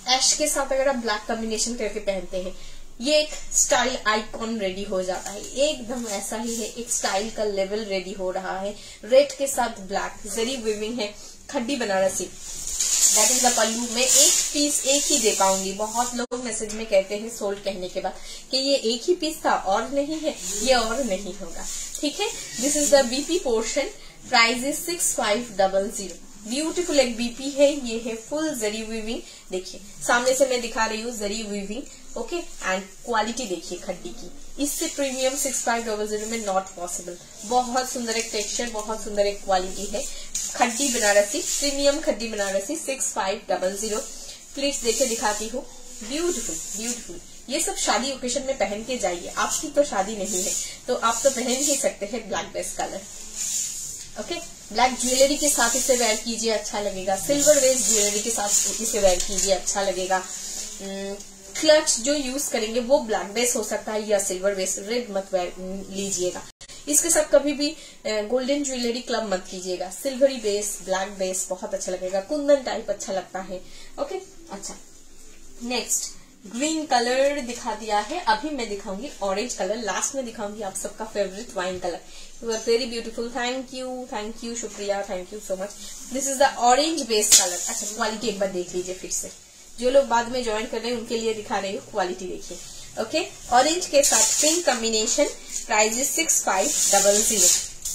ऐश के साथ अगर आप ब्लैक कॉम्बिनेशन करके पहनते हैं, ये एक स्टाइल आइकॉन रेडी हो जाता है। एकदम ऐसा ही है, एक स्टाइल का लेवल रेडी हो रहा है। रेड के साथ ब्लैक, जरी वीविंग है, khaddi Banarasi, that is the pallu. मैं एक पीस एक ही दे पाऊंगी। बहुत लोग मैसेज में कहते हैं सोल्ड कहने के बाद कि ये एक ही पीस था और नहीं है, ये और नहीं होगा, ठीक है। This is the BP portion, price is six five double zero. Beautiful एक बीपी है, ये है फुल जरी वीविंग। देखिए सामने से मैं दिखा रही हूँ zari weaving, okay. And quality देखिए खड्डी की, इससे premium six five double zero में नॉट पॉसिबल। बहुत सुंदर एक टेक्सचर, बहुत सुंदर एक क्वालिटी है। Khaddi Banarasi, premium खड्डी Banarasi, six five double zero. Please देखे दिखाती हूँ, ब्यूटीफुल ब्यूटीफुल। ये सब शादी ओकेशन में पहन के जाइए। आपकी तो शादी नहीं है तो आप तो पहन ही सकते हैं black base colour, okay. Black jewellery के साथ इसे वेयर कीजिए, अच्छा लगेगा। सिल्वर बेस ज्वेलरी के साथ इसे वेयर कीजिए, अच्छा लगेगा। क्लच जो यूज करेंगे वो ब्लैक बेस हो सकता है या सिल्वर बेस, रेड मत वेयर लीजिएगा। इसके साथ कभी भी गोल्डन ज्वेलरी क्लब मत कीजिएगा। सिल्वरी बेस, ब्लैक बेस बहुत अच्छा लगेगा। कुंदन टाइप अच्छा लगता है, ओके। अच्छा, नेक्स्ट ग्रीन कलर दिखा दिया है। अभी मैं दिखाऊंगी ऑरेंज कलर, लास्ट में दिखाऊंगी आप सबका favourite wine colour. You are very beautiful, thank you thank you शुक्रिया, thank you so much. This is the orange base colour. अच्छा, क्वालिटी एक बार देख लीजिए फिर से, जो लोग बाद में ज्वाइन कर रहे हैं उनके लिए दिखा रही हूँ, क्वालिटी देखिए, ओके। ऑरेंज के साथ pink combination, price is six five double zero.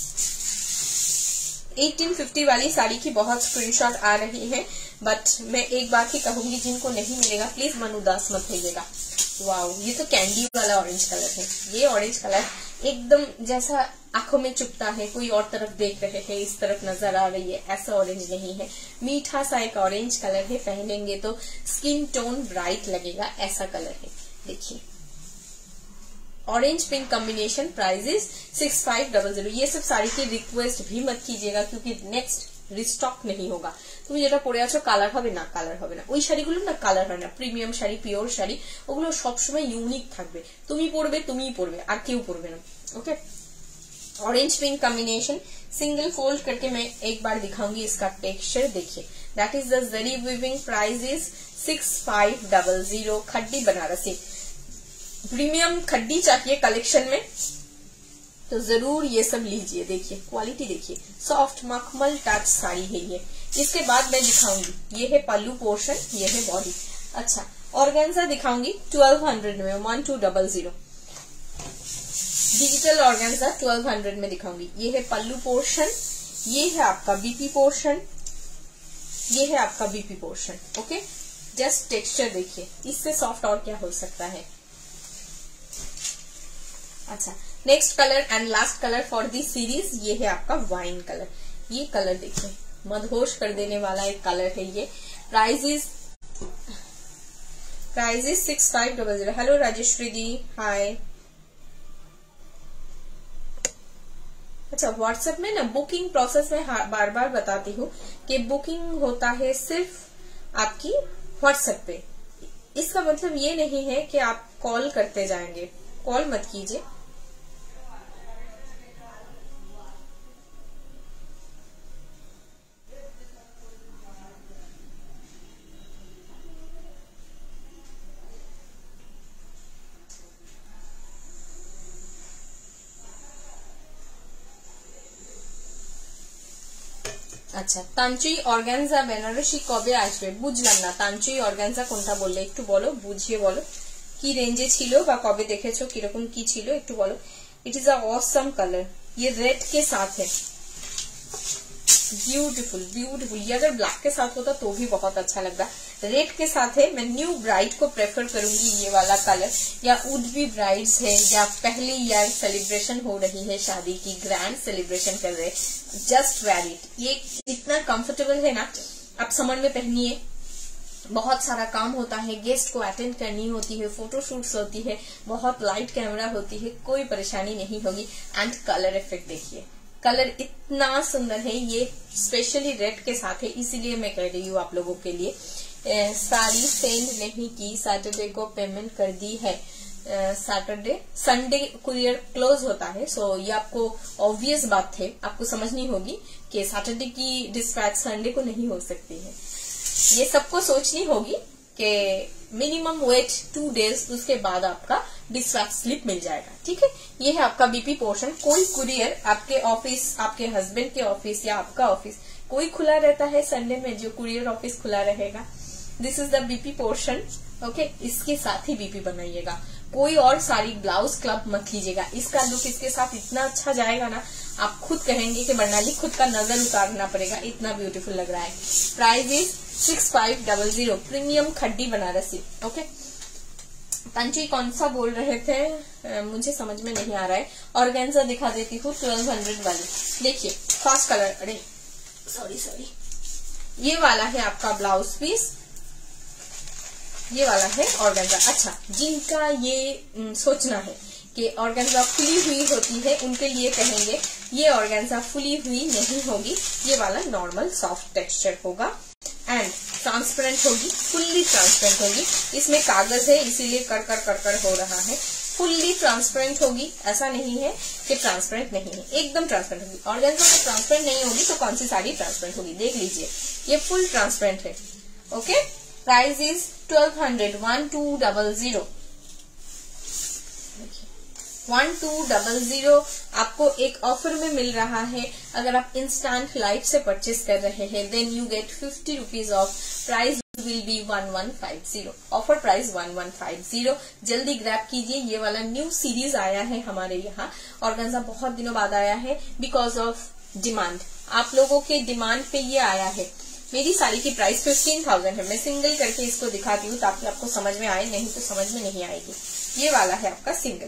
Eighteen fifty वाली साड़ी की बहुत स्क्रीनशॉट आ रही है, बट मैं एक बात ही कहूंगी, जिनको नहीं मिलेगा प्लीज मन उदास मत होइएगा। वाओ, ये तो कैंडी वाला ऑरेंज कलर है। ये ऑरेंज कलर एकदम जैसा आंखों में चुभता है, कोई और तरफ देख रहे हैं, इस तरफ नजर आ रही है, ऐसा ऑरेंज नहीं है। मीठा सा एक ऑरेंज कलर है, पहनेंगे तो स्किन टोन ब्राइट लगेगा, ऐसा कलर है। देखिए orange pink combination, price is six five double zero. ये सब साड़ी की रिक्वेस्ट भी मत कीजिएगा क्योंकि नेक्स्ट রিস্টক नहीं होगा। তুমি যেটা পরে আছো কালার হবে না, কালার হবে না, ওই শাড়িগুলো না কালার হয় না। প্রিমিয়াম শাড়ি, পিওর শাড়ি, ওগুলো সবসময় ইউনিক থাকবে। তুমি পরবে, তুমিই পরবে, আর কেউ পরবে না, okay. Orange pink combination, single fold करके मैं एक बार दिखाऊंगी इसका टेक्सचर, देखिए। That is the zari weaving, price is six five double zero. Khaddi Banarasi, premium khaddi चाहिए कलेक्शन में तो जरूर ये सब लीजिए। देखिए क्वालिटी देखिए, सॉफ्ट मखमल टच साड़ी है ये। इसके बाद मैं दिखाऊंगी, ये है पल्लू पोर्शन, ये है बॉडी। अच्छा, ऑर्गेन्जा दिखाऊंगी ट्वेल्व हंड्रेड में, one two double zero. Digital organza twelve hundred में दिखाऊंगी। ये है पल्लू पोर्शन, ये है आपका बीपी पोर्शन, ये है आपका BP portion, okay. Just texture देखिए, इससे सॉफ्ट और क्या हो सकता है। अच्छा, next colour and last colour for the series, ये है आपका वाइन कलर। ये कलर देखिए, मदहोश कर देने वाला एक कलर है ये। Price is price is six five double zero. Hello Rajeshwari di, hi. अच्छा, व्हाट्सएप में ना बुकिंग प्रोसेस में बार बार बताती हूँ कि बुकिंग होता है सिर्फ आपकी व्हाट्सएप पे। इसका मतलब ये नहीं है कि आप कॉल करते जाएंगे, कॉल मत कीजिए। আচ্ছা, তাঞ্চুই অর্গানজা বেনারসি কবে আসবে? বুঝলাম না, তাঞ্চুই অর্গানজা কোনটা বললে একটু বলো, বুঝিয়ে বলো, কি রেঞ্জে ছিল বা কবে দেখেছো, কিরকম কি ছিল একটু বলো। It is a awesome colour, ये रेड के साथ है, ब्यूटीफुल ब्यूटीफुल। ये अगर ब्लैक के साथ होता तो भी बहुत अच्छा लगता। रेड के साथ है, मैं न्यू ब्राइड को प्रेफर करूंगी ये वाला कलर, या वुड बी ब्राइड्स है, या पहली ईयर सेलिब्रेशन हो रही है शादी की, ग्रैंड सेलिब्रेशन कर रहे, जस्ट वेयर इट। ये इतना कंफर्टेबल है ना, आप समर में पहनिए। बहुत सारा काम होता है, गेस्ट को अटेंड करनी होती है, फोटोशूट्स होती है, बहुत लाइट कैमरा होती है, कोई परेशानी नहीं होगी। एंड कलर इफेक्ट देखिए, कलर इतना सुंदर है। ये स्पेशली रेड के साथ है, इसीलिए मैं कह रही हूँ आप लोगों के लिए। ए, साड़ी सेंड नहीं की, सैटरडे को पेमेंट कर दी है। सैटरडे संडे कुरियर क्लोज होता है, सो ये आपको ऑब्वियस बात है, आपको समझनी होगी कि सैटरडे की डिस्पैच संडे को नहीं हो सकती है। ये सबको सोचनी होगी, कि मिनिमम वेट टू डेज, उसके बाद आपका डिस्पैच स्लिप मिल जाएगा। ठीक है, ये है आपका बीपी पोर्शन। कोई कुरियर आपके ऑफिस, आपके हस्बैंड के ऑफिस या आपका ऑफिस कोई खुला रहता है संडे में, जो कुरियर ऑफिस खुला रहेगा, this is the BP portion. Okay, इसके साथ ही बीपी बनाइएगा। कोई और साड़ी ब्लाउज क्लब मत लीजिएगा, इसका लुक इसके साथ इतना अच्छा जाएगा ना, आप खुद कहेंगे कि बर्नाली खुद का नजर उतारना पड़ेगा, इतना ब्यूटीफुल लग रहा है। Price is six five double zero, premium खड्डी Banarasi. Okay, पंची कौन सा बोल रहे थे, आ, मुझे समझ में नहीं आ रहा है। ऑर्गेन्जा दिखा देती हूँ ट्वेल्व हंड्रेड वाली। देखिए फास्ट कलर, अरे सॉरी सॉरी, ये वाला है आपका ब्लाउज पीस, ये वाला है ऑर्गेन्जा। अच्छा, जिनका ये न, सोचना है कि ऑर्गेन्जा फुली हुई होती है, उनके लिए कहेंगे ये ऑर्गेन्जा फुली हुई नहीं होगी, ये वाला नॉर्मल सॉफ्ट टेक्सचर होगा एंड ट्रांसपेरेंट होगी, फुल्ली ट्रांसपेरेंट होगी। इसमें कागज है इसीलिए कड़कड़ कड़कड़ हो रहा है। फुल्ली ट्रांसपेरेंट होगी, ऐसा नहीं है कि ट्रांसपेरेंट नहीं है, एकदम ट्रांसपेरेंट होगी। ऑर्गेन्जा में ट्रांसपेरेंट नहीं होगी तो कौन सी साड़ी ट्रांसपेरेंट होगी, देख लीजिए, ये फुल ट्रांसपेरेंट है। Okay, price is twelve hundred, one two double zero, one two double zero आपको एक ऑफर में मिल रहा है। अगर आप इंस्टेंट लाइफ से परचेस कर रहे हैं then you get fifty rupees off, price will be one one five zero, offer price one one five zero. जल्दी ग्रैब कीजिए, ये वाला न्यू सीरीज आया है हमारे यहाँ, ऑर्गेन्जा बहुत दिनों बाद आया है बिकॉज ऑफ डिमांड, आप लोगों के डिमांड पे ये आया है। मेरी साड़ी की प्राइस फिफ्टीन थाउजेंड है, मैं सिंगल करके इसको दिखाती हूँ ताकि आपको समझ में आए, नहीं तो समझ में नहीं आएगी। ये वाला है आपका सिंगल।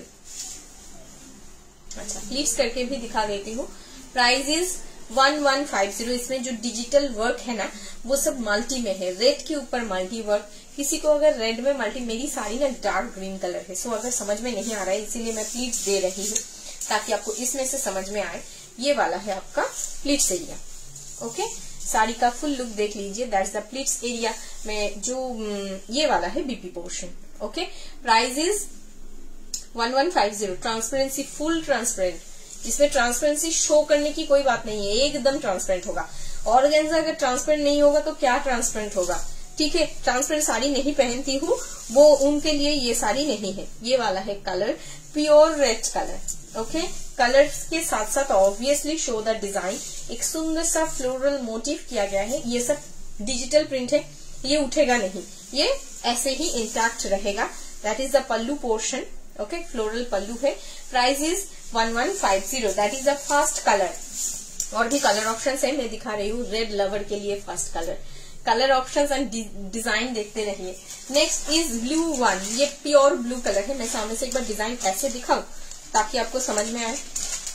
अच्छा, प्लीज करके भी दिखा देती हूँ। Price is one one five zero. इसमें जो डिजिटल वर्क है ना वो सब मल्टी में है, रेड के ऊपर मल्टी वर्क। किसी को अगर रेड में मल्टी, मेरी साड़ी ना डार्क ग्रीन कलर है, सो अगर समझ में नहीं आ रहा है इसीलिए मैं प्लीट्स दे रही हूँ ताकि आपको इसमें से समझ में आए। ये वाला है आपका प्लीट्स एरिया। ओके, साड़ी का फुल लुक देख लीजिए, दैट्स द प्लीट्स एरिया में जो ये वाला है BP portion. Okay, price is one one five zero, transparency full transparent, इसमें ट्रांसपेरेंसी शो करने की कोई बात नहीं है, एकदम ट्रांसपेरेंट होगा। ऑर्गेन्जा अगर ट्रांसपेरेंट नहीं होगा तो क्या ट्रांसपेरेंट होगा। ठीक है, ट्रांसपेरेंट साड़ी नहीं पहनती हूँ वो उनके लिए ये साड़ी नहीं है। ये वाला है colour, pure red colour. Okay, colour के साथ साथ ऑब्वियसली शो द डिजाइन, एक सुंदर सा फ्लोरल मोटिव किया गया है। ये सब डिजिटल प्रिंट है, ये उठेगा नहीं, ये ऐसे ही इंटैक्ट रहेगा। That is the pallu portion. Okay, floral pallu है। Price is one one five zero, that is the first colour. और भी कलर ऑप्शंस है, मैं दिखा रही हूँ रेड लवर के लिए first colour. Colour options and design देखते रहिए। नेक्स्ट इज ब्लू वन, ये प्योर ब्लू कलर है। मैं सामने से एक बार डिजाइन ऐसे दिखाऊं ताकि आपको समझ में आए।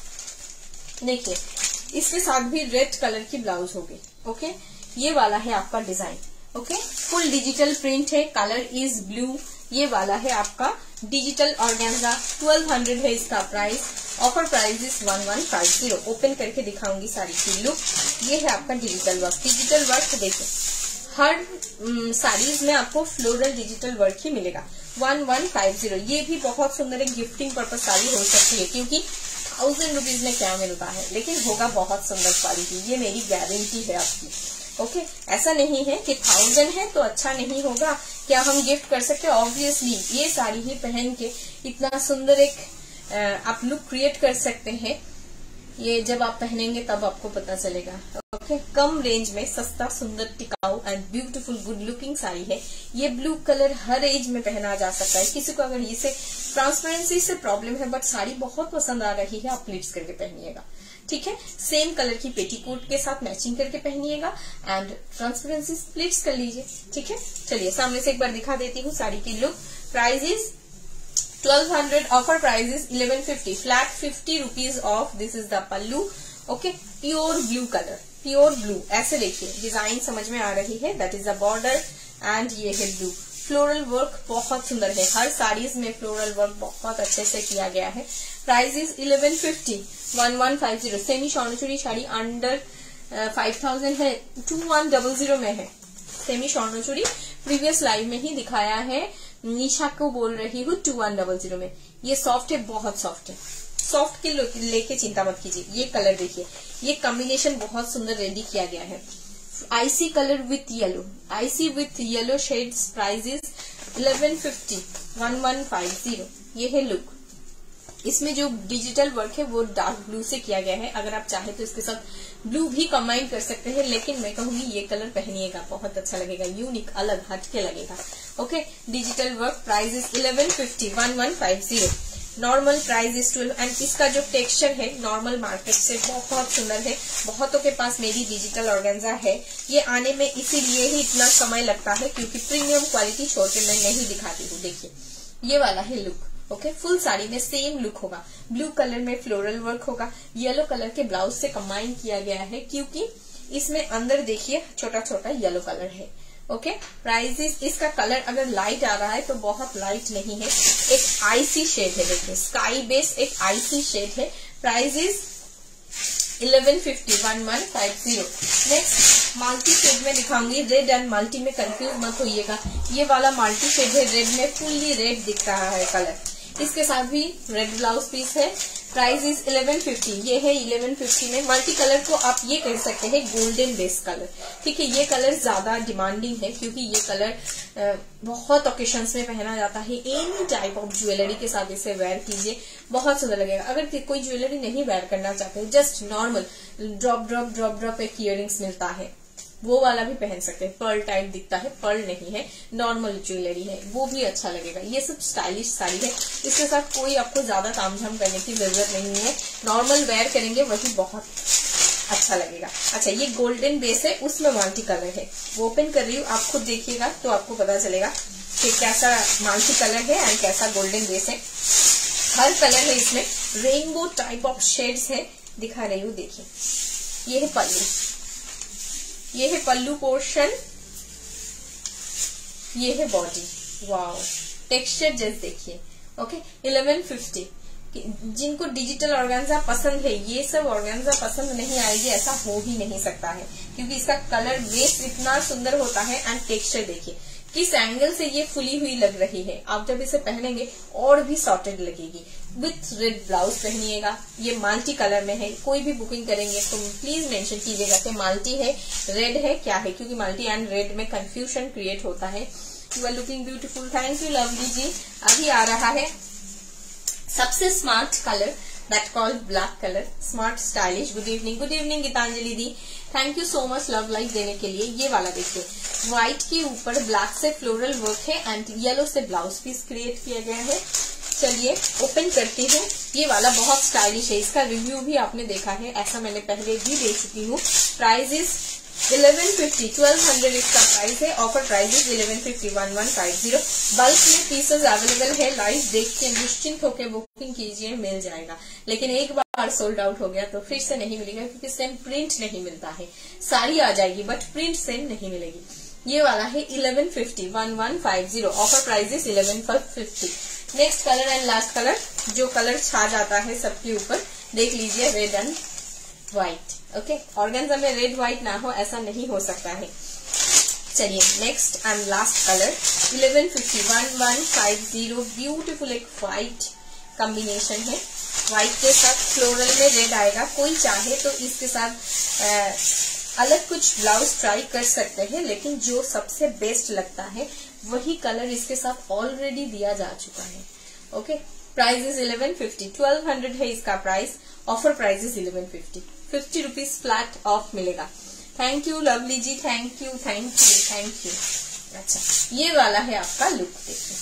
देखिए, इसके साथ भी रेड कलर की ब्लाउज होगी। ओके, ये वाला है आपका design. Okay, full digital print है, कलर इज ब्लू। ये वाला है आपका डिजिटल ऑर्गेन्जा, ट्वेल्व हंड्रेड है इसका price, offer price is one one five zero. Open करके दिखाऊंगी साड़ी की लुक। ये है आपका डिजिटल वर्क। डिजिटल वर्क देखिए, हर साड़ीज में आपको फ्लोरल डिजिटल वर्क ही मिलेगा। वन वन फाइव जीरो, ये भी बहुत सुंदर एक गिफ्टिंग पर्पज साड़ी हो सकती है, क्योंकि थाउजेंड रुपीज में क्या मिलता है, लेकिन होगा बहुत सुंदर क्वालिटी, ये मेरी गारंटी है आपकी। ओके, ऐसा नहीं है कि थाउजेंड है तो अच्छा नहीं होगा, क्या हम गिफ्ट कर सकते हैं? ऑब्वियसली ये साड़ी ही पहन के इतना सुंदर एक आप लुक क्रिएट कर सकते हैं। ये जब आप पहनेंगे तब आपको पता चलेगा। ओके, कम रेंज में सस्ता, सुंदर, टिकाऊ and beautiful good looking sari है। ये ब्लू कलर हर एज में पहना जा सकता है। किसी को अगर इसे ट्रांसपेरेंसी से प्रॉब्लम है बट साड़ी बहुत पसंद आ रही है, आप प्लीट्स करके पहनिएगा। ठीक है, सेम कलर की पेटीकोट के साथ मैचिंग करके पहनिएगा एंड ट्रांसपेरेंसी प्लीट्स कर लीजिए। ठीक है, चलिए सामने से एक बार दिखा देती हूँ साड़ी की look. Price is twelve hundred, offer price is eleven fifty, flat fifty rupees off. This is the pallu. Okay, pure blue colour, pure blue. ऐसे देखिए, डिजाइन समझ में आ रही है, that is the border and ये है ब्लू। फ्लोरल वर्क बहुत सुंदर है, हर साड़ीज में फ्लोरल वर्क बहुत अच्छे से किया गया है। Price is eleven fifty, one one five zero. Semi शॉर्णचूड़ी साड़ी अंडर फाइव थाउजेंड है, टू वन डबल जीरो में है। सेमी शॉर्णचूड़ी प्रीवियस लाइव में ही दिखाया है, निशा को बोल रही हूँ, टू वन डबल जीरो में। ये सॉफ्ट है, बहुत सॉफ्ट है। सॉफ्ट के लेके चिंता मत कीजिए। ये कलर देखिए, ये कॉम्बिनेशन बहुत सुंदर रेडी किया गया है। Icy colour with yellow, icy with yellow shades, price is eleven fifty, one one five zero. ये है लुक। इसमें जो डिजिटल वर्क है वो डार्क ब्लू से किया गया है। अगर आप चाहे तो इसके साथ ब्लू भी कंबाइन कर सकते हैं, लेकिन मैं कहूंगी ये कलर पहनिएगा, बहुत अच्छा लगेगा, यूनिक, अलग, हटके लगेगा। Okay, digital work, price is eleven fifty, one one five zero. Normal price is twelve. And इसका जो टेक्सचर है नॉर्मल मार्केट से बहुत सुंदर है। बहुतों के पास मेरी डिजिटल ऑर्गेन्जा है। ये आने में इसीलिए ही इतना समय लगता है क्योंकि प्रीमियम क्वालिटी छोड़ के मैं नहीं दिखाती हूँ। देखिए ये वाला है look. Okay okay, full sari में सेम लुक होगा। ब्लू कलर में फ्लोरल वर्क होगा, येलो कलर के ब्लाउज से कंबाइन किया गया है क्योंकि इसमें अंदर देखिए छोटा छोटा येलो कलर है। ओके, प्राइस इज, इसका कलर अगर लाइट आ रहा है तो बहुत लाइट नहीं है, एक आईसी शेड है। देखिए स्काई बेस एक आईसी शेड है। Price is eleven fifty, one one five zero. Next multi shade में दिखाऊंगी। रेड एंड मल्टी में कंफ्यूज मत होइएगा। ये वाला मल्टी शेड है, रेड में फुल्ली रेड दिख रहा है कलर। इसके साथ भी रेड ब्लाउज पीस है। Price is eleven fifty. ये है इलेवन फिफ्टी में। मल्टी कलर को आप ये कह सकते हैं गोल्डन बेस कलर। ठीक है, ये कलर ज्यादा डिमांडिंग है क्योंकि ये कलर बहुत ओकेशंस में पहना जाता है। एनी टाइप ऑफ ज्वेलरी के साथ इसे वेयर कीजिए, बहुत सुंदर लगेगा। अगर कोई ज्वेलरी नहीं वेयर करना चाहते, just normal drop drop drop drop एक इयरिंग्स मिलता है, वो वाला भी पहन सकते हैं। पर्ल टाइप दिखता है, पर्ल नहीं है, नॉर्मल ज्वेलरी है, वो भी अच्छा लगेगा। ये सब स्टाइलिश साड़ी है। इसके साथ कोई आपको ज्यादा तामझाम करने की जरूरत नहीं है। नॉर्मल वेयर करेंगे वही बहुत अच्छा लगेगा। अच्छा, ये गोल्डन बेस है, उसमें मल्टी कलर है। वो ओपन कर रही हूँ, आप खुद देखिएगा तो आपको पता चलेगा कि कैसा मल्टी कलर है एंड कैसा गोल्डन बेस है। हर कलर है इसमें, रेनबो टाइप ऑफ शेड्स है। दिखा रही हूँ, देखिए ये है पल्लू, ये है पल्लू पोर्शन, ये है बॉडी। वाओ, टेक्सचर जस्ट देखिए। Okay, eleven fifty. जिनको डिजिटल ऑर्गेन्जा पसंद है, ये सब ऑर्गेन्जा पसंद नहीं आएगी ऐसा हो ही नहीं सकता है क्योंकि इसका कलर बेस इतना सुंदर होता है। एंड टेक्सचर देखिए किस एंगल से ये फुली हुई लग रही है। आप जब इसे पहनेंगे और भी सॉर्टेड लगेगी। विथ रेड ब्लाउज पहनिएगा। ये मल्टी कलर में है। कोई भी बुकिंग करेंगे तो प्लीज मेंशन कीजिएगा कि मल्टी है, रेड है, क्या है, क्योंकि मल्टी एंड रेड में कंफ्यूजन क्रिएट होता है। You are looking beautiful. Thank you lovely ji. अभी आ रहा है सबसे smart colour, that called black colour, smart stylish. Good evening, good evening Geetanjali di, thank you so much love like देने के लिए। ये वाला देखिए, व्हाइट के ऊपर ब्लैक से फ्लोरल वर्क है एंड येलो से ब्लाउज पीस क्रिएट किया गया है। चलिए ओपन करती हूँ। ये वाला बहुत स्टाइलिश है, इसका रिव्यू भी आपने देखा है, ऐसा मैंने पहले भी दे चुकी हूँ। Price is eleven fifty, twelve hundred इसका प्राइस है। Offer price is eleven fifty, one one five zero. Bulk में पीसेस अवेलेबल है। लाइव देख के निश्चिंत होकर बुकिंग कीजिए, मिल जाएगा। लेकिन एक बार सोल्ड आउट हो गया तो फिर से नहीं मिलेगा क्योंकि सेम प्रिंट नहीं मिलता है। साड़ी आ जाएगी बट प्रिंट सेम नहीं मिलेगी। ये वाला है eleven fifty, one one five zero. Offer price is eleven fifty. Next colour and last colour, जो कलर छा जाता है सबके ऊपर, देख लीजिए, red and white. Okay, organza में रेड व्हाइट ना हो ऐसा नहीं हो सकता है। चलिए next and last colour eleven fifty, one one five zero. Beautiful एक व्हाइट कॉम्बिनेशन है। व्हाइट के साथ फ्लोरल में रेड आएगा। कोई चाहे तो इसके साथ आ, अलग कुछ ब्लाउज ट्राई कर सकते हैं, लेकिन जो सबसे बेस्ट लगता है वही कलर इसके साथ ऑलरेडी दिया जा चुका है। Okay, price is eleven fifty, twelve hundred है इसका price. Offer price is eleven fifty, fifty rupees flat off मिलेगा। Thank you lovely ji, thank you thank you thank you. अच्छा, ये वाला है आपका लुक, देखिए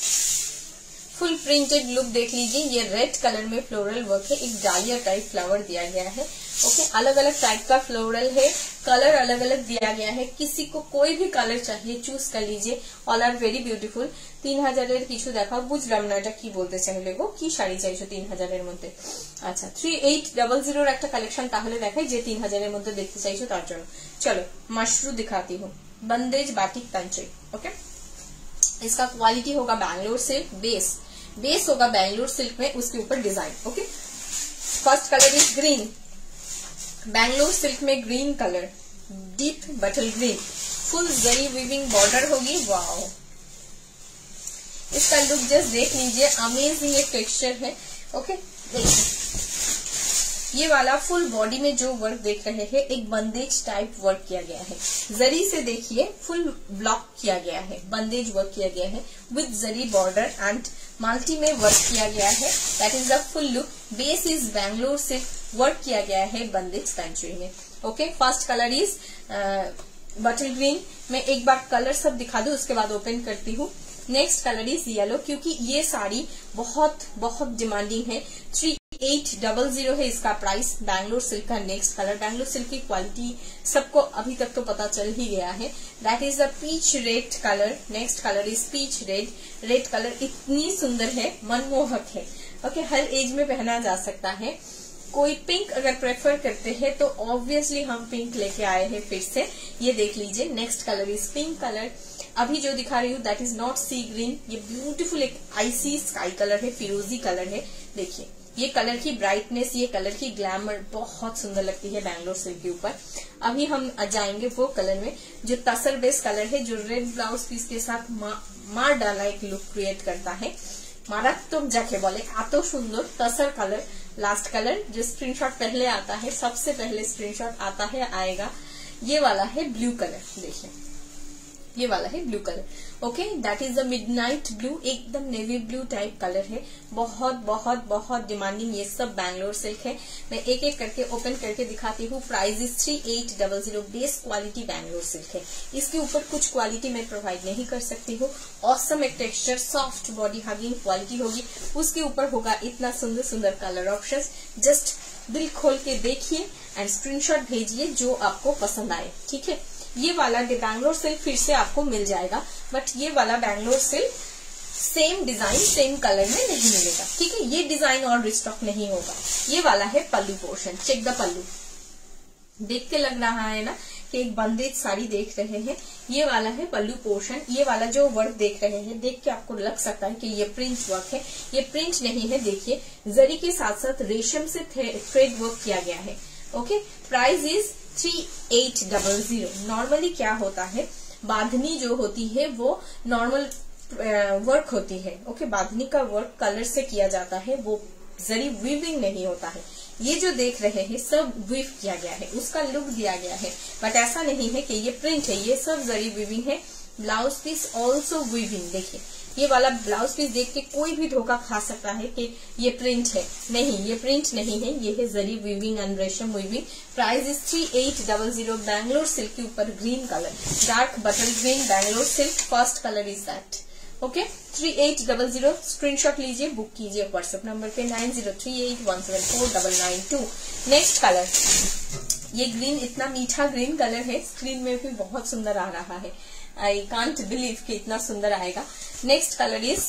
फुल प्रिंटेड लुक देख लीजिए। ये रेड कलर में फ्लोरल वर्क है, एक डालिया टाइप फ्लावर दिया गया है। ओके, अलग अलग टाइप का फ्लोरल है, कलर अलग अलग दिया गया है। किसी को कोई भी कलर चाहिए चूज कर लीजिए। All are very beautiful. তিন হাজারের কিছু দেখাও, বুঝলাম না এটা কি বলতে চাইলে গো, কি শাড়ি চাইছো তিন হাজারের মধ্যে? আচ্ছা, থ্রি এইট डबल जीरो একটা কালেকশন তাহলে দেখাই যে তিন হাজারের মধ্যে দেখতে চাইছো তার জন্য। চলো मशरू दिखाती हूँ, बंदेज बाटिक तंचे। ओके, इसका क्वालिटी होगा बैंगलोर सिल्क, बेस बेस होगा बैंगलोर सिल्क में, उसके ऊपर डिजाइन। Okay, first colour is green, Bangalore silk में green colour, deep bottle green, full zari weaving border होगी। वाओ, इसका लुक जस्ट देख लीजिए, अमेजिंग एक टेक्सचर है। ओके, देखिए ये वाला फुल बॉडी में जो वर्क देख रहे हैं एक बंदेज टाइप वर्क किया गया है। जरी से देखिए फुल ब्लॉक किया गया है, बंदेज वर्क किया गया है with zari border and multi में वर्क किया गया है। That is the full look. Base is Bangalore से वर्क किया गया है बंदेज तंचुई में। Okay, first colour is bottle green. मैं एक बार कलर सब दिखा दूं उसके बाद ओपन करती हूँ। नेक्स्ट कलर इज येलो, क्योंकि ये साड़ी बहुत बहुत डिमांडिंग है। थ्री एट डबल जीरो है इसका प्राइस। बैंगलोर सिल्क का नेक्स्ट कलर। बैंगलोर सिल्क की क्वालिटी सबको अभी तक तो पता चल ही गया है। That is the peach red colour. Next colour is peach red. Red colour इतनी सुंदर है, मनमोहक है। ओके okay, हर एज में पहना जा सकता है। कोई पिंक अगर प्रेफर करते हैं तो ऑब्वियसली हम पिंक लेके आए हैं फिर से। ये देख लीजिए, next colour is pink colour. अभी जो दिखा रही हूँ that is not sea green, ये ब्यूटीफुल एक आइसी स्काई कलर है, फिरोजी कलर है। देखिए ये कलर की ब्राइटनेस, ये कलर की ग्लैमर बहुत सुंदर लगती है बैंगलोर सिल्क के ऊपर। अभी हम जाएंगे वो कलर में जो तसर बेस कलर है, जो रेड ब्लाउज पीस के साथ मा, मार डाला एक लुक क्रिएट करता है। मारात्मक जाके बोले आतो सुंदर तसर कलर। लास्ट कलर जो स्क्रीनशॉट पहले आता है, सबसे पहले स्क्रीनशॉट आता है आएगा, ये वाला है ब्लू कलर। देखिए ये वाला है blue colour. Okay, that is the midnight blue, एकदम नेवी ब्लू टाइप कलर है। बहुत बहुत बहुत डिमांडिंग ये सब बैंगलोर सिल्क है। मैं एक एक करके ओपन करके दिखाती हूँ। Price is three eight double zero. Best quality Bangalore silk है। इसके ऊपर कुछ क्वालिटी मैं प्रोवाइड नहीं कर सकती हूँ। ऑसम एक texture, soft body hugging quality होगी, उसके ऊपर होगा इतना सुंदर सुंदर कलर ऑप्शन। जस्ट दिल खोल के देखिए एंड स्क्रीनशॉट भेजिए जो आपको पसंद आए। ठीक है, ये वाला बैंगलोर सिल्क फिर से आपको मिल जाएगा, बट ये वाला Bangalore silk same design same colour में नहीं मिलेगा। ठीक है, ये डिजाइन और रिस्टॉक नहीं होगा। ये वाला है pallu portion. Check the pallu. देख के लग रहा है ना कि एक बंदेज साड़ी देख रहे हैं। ये वाला है पल्लू पोर्शन। ये वाला जो वर्क देख रहे हैं, देख के आपको लग सकता है कि ये प्रिंट वर्क है। ये प्रिंट नहीं है। देखिए जरी के साथ साथ रेशम से थ्रेड वर्क किया गया है। Okay, price is three eight double zero. Normally क्या होता है, बांधनी जो होती है वो नॉर्मल वर्क होती है। ओके, बांधनी का वर्क कलर से किया जाता है, वो जरी वीविंग नहीं होता है। ये जो देख रहे हैं सब वीव किया गया है, उसका लुक दिया गया है, बट ऐसा नहीं है कि ये प्रिंट है। ये सब जरी वीविंग है। Blouse piece also weaving. देखिए ये वाला ब्लाउज पीस देख के कोई भी धोखा खा सकता है कि ये प्रिंट है। नहीं, ये प्रिंट नहीं है, ये है zari weaving and resham weaving. Price is three eight double zero. Bangalore silk के ऊपर green colour, dark bottle green Bangalore silk. First colour is that. Okay, three eight double zero. Screenshot लीजिए, बुक कीजिए व्हाट्सएप नंबर पे nine zero three eight one seven four double nine two. Next colour, ये green इतना मीठा green colour है, screen में भी बहुत सुंदर आ रहा है। आई कांट बिलीव कि इतना सुंदर आएगा। Next colour is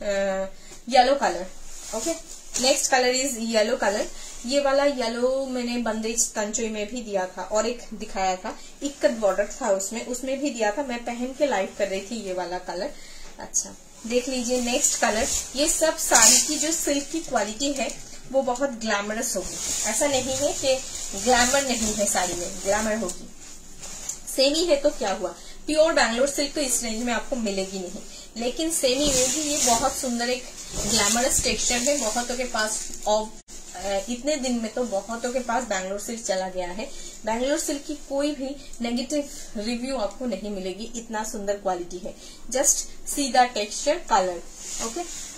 yellow colour. Okay, next colour is yellow colour. ये वाला येलो मैंने बंदेज तंचोई में भी दिया था और एक दिखाया था, इक्कत बॉर्डर था उसमें उसमें भी दिया था। मैं पहन के लाइव कर रही थी ये वाला कलर। अच्छा, देख लीजिए नेक्स्ट कलर। ये सब साड़ी की जो सिल्क की क्वालिटी है वो बहुत ग्लैमरस होगी। ऐसा नहीं है कि ग्लैमर नहीं है साड़ी में, ग्लैमर होगी। सेमी है तो क्या हुआ, प्योर बैंगलोर सिल्क तो इस रेंज में आपको मिलेगी नहीं, लेकिन सेमी में भी ये बहुत सुंदर एक ग्लैमरस टेक्सचर है। बहुतों के पास और इतने दिन में तो बहुतों के पास बैंगलोर सिल्क चला गया है। बैंगलोर सिल्क की कोई भी नेगेटिव रिव्यू आपको नहीं मिलेगी, इतना सुंदर क्वालिटी है। Just see the texture, colour. Okay,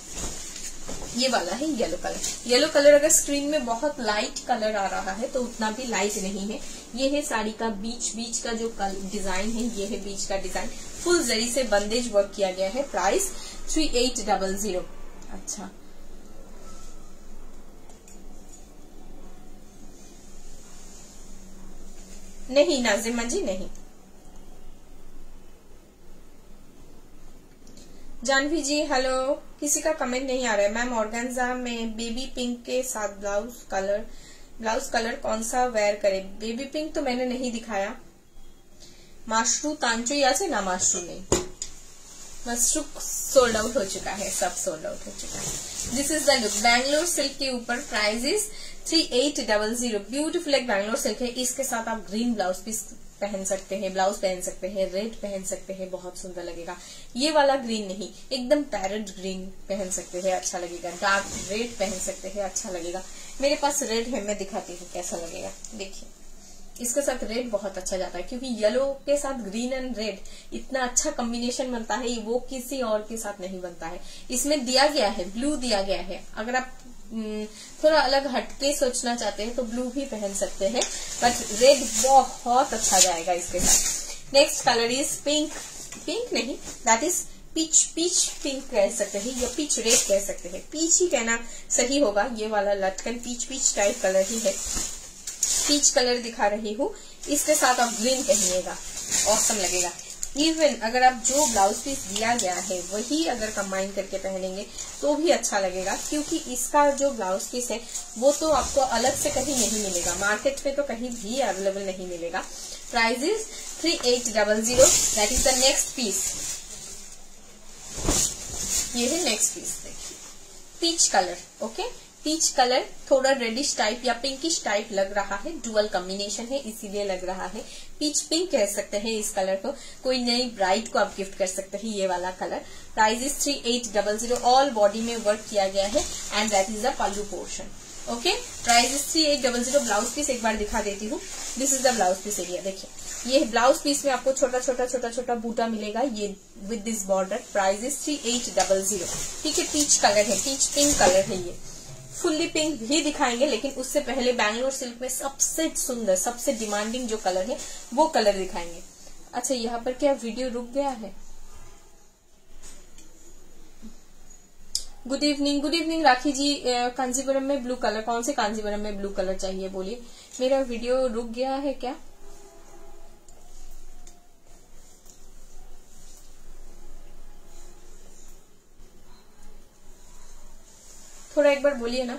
ये वाला है येलो कलर। येलो कलर अगर स्क्रीन में बहुत लाइट कलर आ रहा है तो उतना भी लाइट नहीं है। ये है साड़ी का बीच बीच का जो डिजाइन है, ये है बीच का डिजाइन। फुल जरी से बंदेज वर्क किया गया है। Price three eight double zero. अच्छा, नहीं नाजिमा जी नहीं। जानवी जी हेलो। किसी का कमेंट नहीं आ रहा है। मैम ऑर्गेन्जा में बेबी पिंक के साथ ब्लाउज कलर, ब्लाउज कलर कौन सा वेयर करे? बेबी पिंक तो मैंने नहीं दिखाया। माशरू तांचोई आछे ना? माशरू नहीं, माशरू सोल्ड आउट हो चुका है, सब सोल्ड आउट हो चुका है। This is the look Bangalore silk के ऊपर। Price is three eight double zero. Beautiful एक बैंगलोर सिल्क है। इसके साथ आप ग्रीन ब्लाउज पीस पहन सकते हैं, ब्लाउज पहन सकते हैं, रेड पहन सकते हैं, बहुत सुंदर लगेगा। ये वाला ग्रीन नहीं, एकदम पैरेट ग्रीन पहन सकते हैं, अच्छा लगेगा। डार्क रेड पहन सकते हैं, अच्छा लगेगा। मेरे पास रेड है, मैं दिखाती हूँ कैसा लगेगा। देखिए, इसके साथ रेड बहुत अच्छा जाता है, क्योंकि येलो के साथ ग्रीन एंड रेड इतना अच्छा कॉम्बिनेशन बनता है, वो किसी और के साथ नहीं बनता है। इसमें दिया गया है, ब्लू दिया गया है। अगर आप थोड़ा अलग हटके सोचना चाहते हैं तो ब्लू भी पहन सकते हैं, बट रेड बहुत अच्छा जाएगा इसके साथ। Next colour is pink. Pink नहीं, that is peach. Peach pink कह सकते हैं या पीच रेड कह सकते हैं, पीच ही कहना सही होगा। ये वाला लटकन पीच पीच टाइप कलर ही है, पीच कलर दिखा रही हूँ। इसके साथ आप ग्रीन पहनिएगा, ऑसम लगेगा। इवन अगर आप जो ब्लाउज पीस दिया गया है वही अगर कंबाइन करके पहनेंगे तो भी अच्छा लगेगा, क्योंकि इसका जो ब्लाउज पीस है वो तो आपको अलग से कहीं नहीं मिलेगा, मार्केट में तो कहीं भी अवेलेबल नहीं मिलेगा। Price is three eight double zero. That is the next piece. ये है नेक्स्ट पीस, देखिए peach colour. Okay, peach colour थोड़ा रेडिश टाइप या पिंकिश टाइप लग रहा है, डुअल कॉम्बिनेशन है इसीलिए लग रहा है। पीच पिंक कह सकते हैं इस कलर को, कोई नई ब्राइड को आप गिफ्ट कर सकते हैं ये वाला कलर। Price is three eight double zero. All body में वर्क किया गया है and that is the pallu portion. Okay, price is three eight double zero. Blouse piece एक बार दिखा देती हूँ। This is the blouse piece area. देखिए, ये ब्लाउज पीस में आपको छोटा छोटा छोटा छोटा बूटा मिलेगा, ये with this border. Price is three eight double zero. ठीक है, पीच कलर है, पीच पिंक कलर है। ये फुल्ली पिंक भी दिखाएंगे, लेकिन उससे पहले बैंगलोर सिल्क में सबसे सुंदर, सबसे डिमांडिंग जो कलर है वो कलर दिखाएंगे। अच्छा, यहाँ पर क्या वीडियो रुक गया है? Good evening, good evening Rakhi ji. Kanjeevaram में ब्लू कलर, कौन से कांजीवरम में ब्लू कलर चाहिए बोलिए? मेरा वीडियो रुक गया है क्या? थोड़ा एक बार बोलिए ना।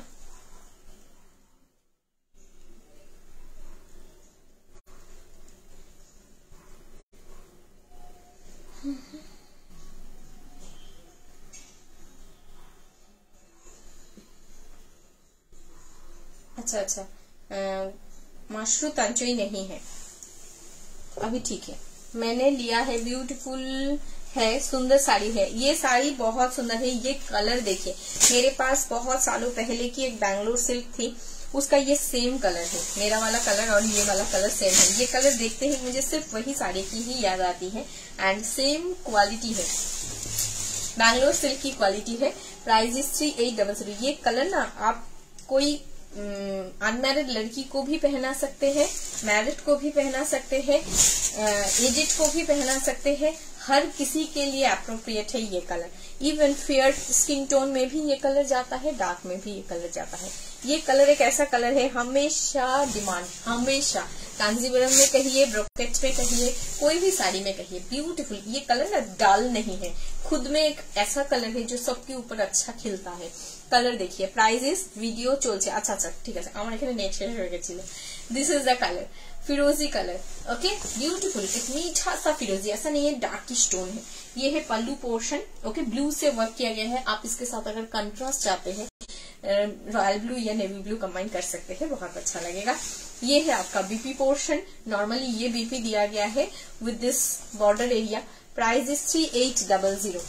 अच्छा अच्छा, मशरू तंचोई नहीं है अभी, ठीक है। मैंने लिया है, ब्यूटीफुल है, सुंदर साड़ी है। ये साड़ी बहुत सुंदर है। ये कलर देखिए, मेरे पास बहुत सालों पहले की एक बैंगलोर सिल्क थी, उसका ये सेम कलर है। मेरा वाला कलर और ये वाला कलर सेम है। ये कलर देखते ही मुझे सिर्फ वही साड़ी की ही याद आती है एंड सेम क्वालिटी है, बैंगलोर सिल्क की क्वालिटी है। Price is three eight double zero. ये कलर ना आप कोई अनमैरिड लड़की को भी पहना सकते हैं, मैरिड को भी पहना सकते हैं, एजिड को भी पहना सकते हैं, हर किसी के लिए अप्रोप्रिएट है ये colour. Even fair skin tone में भी ये कलर जाता है, डार्क में भी ये कलर जाता है। ये कलर एक ऐसा कलर है हमेशा डिमांड, हमेशा कांजीवरम में कहिए, ब्रोकेट में कहिए, कोई भी साड़ी में कहिए, ब्यूटीफुल। ये कलर ना डल नहीं है, खुद में एक ऐसा कलर है जो सबके ऊपर अच्छा खिलता है। कलर देखिए, प्राइस इज वीडियो चलছে। अच्छा अच्छा, ঠিক আছে, আমার এখানে নেট শেষ হয়ে গেছিল। दिस इज द कलर, फिरोजी कलर। ओके, ब्यूटीफुल, एक मीठा सा फिरोजी, ऐसा नहीं है डार्किश टोन है। ये है पल्लू पोर्शन। ओके, ब्लू से वर्क किया गया है। आप इसके साथ अगर कंट्रास्ट चाहते हैं, रॉयल ब्लू या नेवी ब्लू कंबाइन कर सकते हैं, बहुत अच्छा लगेगा। ये है आपका बीपी पोर्शन। नॉर्मली ये बीपी दिया गया है with this border area. Price is three eight double zero.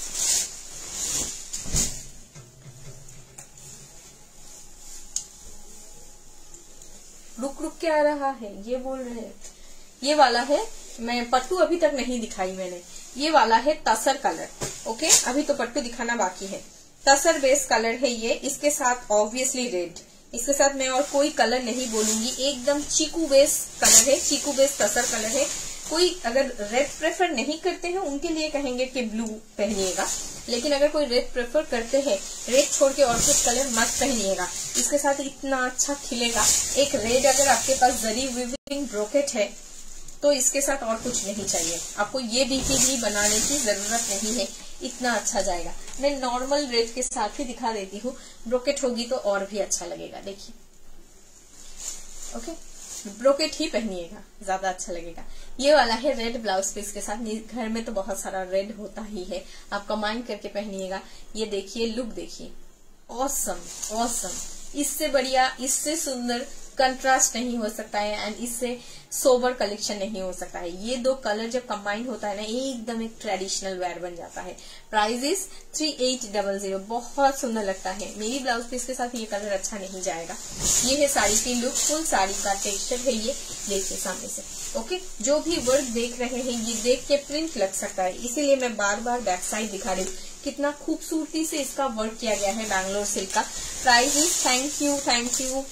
रुक रुक के आ रहा है, ये बोल रहे हैं। ये वाला है, मैं पट्टू अभी तक नहीं दिखाई मैंने। ये वाला है तसर कलर। ओके, अभी तो पट्टू दिखाना बाकी है। तसर बेस कलर है ये, इसके साथ ऑब्वियसली रेड, इसके साथ मैं और कोई कलर नहीं बोलूंगी। एकदम चीकू बेस कलर है, चीकू बेस तसर कलर है। कोई अगर रेड प्रेफर नहीं करते हैं उनके लिए कहेंगे कि ब्लू पहनिएगा, लेकिन अगर कोई रेड प्रेफर करते हैं, रेड छोड़ के और कुछ कलर मत पहनिएगा, इसके साथ इतना अच्छा खिलेगा। एक रेड अगर आपके पास जरी विविंग ब्रोकेट है तो इसके साथ और कुछ नहीं चाहिए, आपको ये बीपी भी बनाने की जरूरत नहीं है, इतना अच्छा जाएगा। मैं नॉर्मल रेड के साथ ही दिखा देती हूँ, ब्रोकेट होगी तो और भी अच्छा लगेगा। देखिए, ओके, ब्रोकेट ही पहनिएगा, ज्यादा अच्छा लगेगा। ये वाला है रेड ब्लाउज पीस के साथ। घर में तो बहुत सारा रेड होता ही है, आप कंबाइन करके पहनिएगा। ये देखिए, लुक देखिए, ऑसम ऑसम। इससे बढ़िया, इससे सुंदर कंट्रास्ट नहीं हो सकता है एंड इससे सोबर कलेक्शन नहीं हो सकता है। ये दो कलर जब कंबाइन होता है ना, एकदम एक ट्रेडिशनल वेयर बन जाता है। Price is three eight double zero. बहुत सुंदर लगता है। मेरी ब्लाउज पीस के साथ ये कलर अच्छा नहीं जाएगा। ये है साड़ी की लुक, फुल साड़ी का टेक्सचर है ये, देखिए सामने से। ओके, जो भी वर्क देख रहे हैं ये देख के प्रिंट लग सकता है, इसीलिए मैं बार बार बैक साइड दिखा रही हूँ। कितना खूबसूरती से इसका वर्क किया गया है बैंगलोर सिल्क का। Price is thank you thank you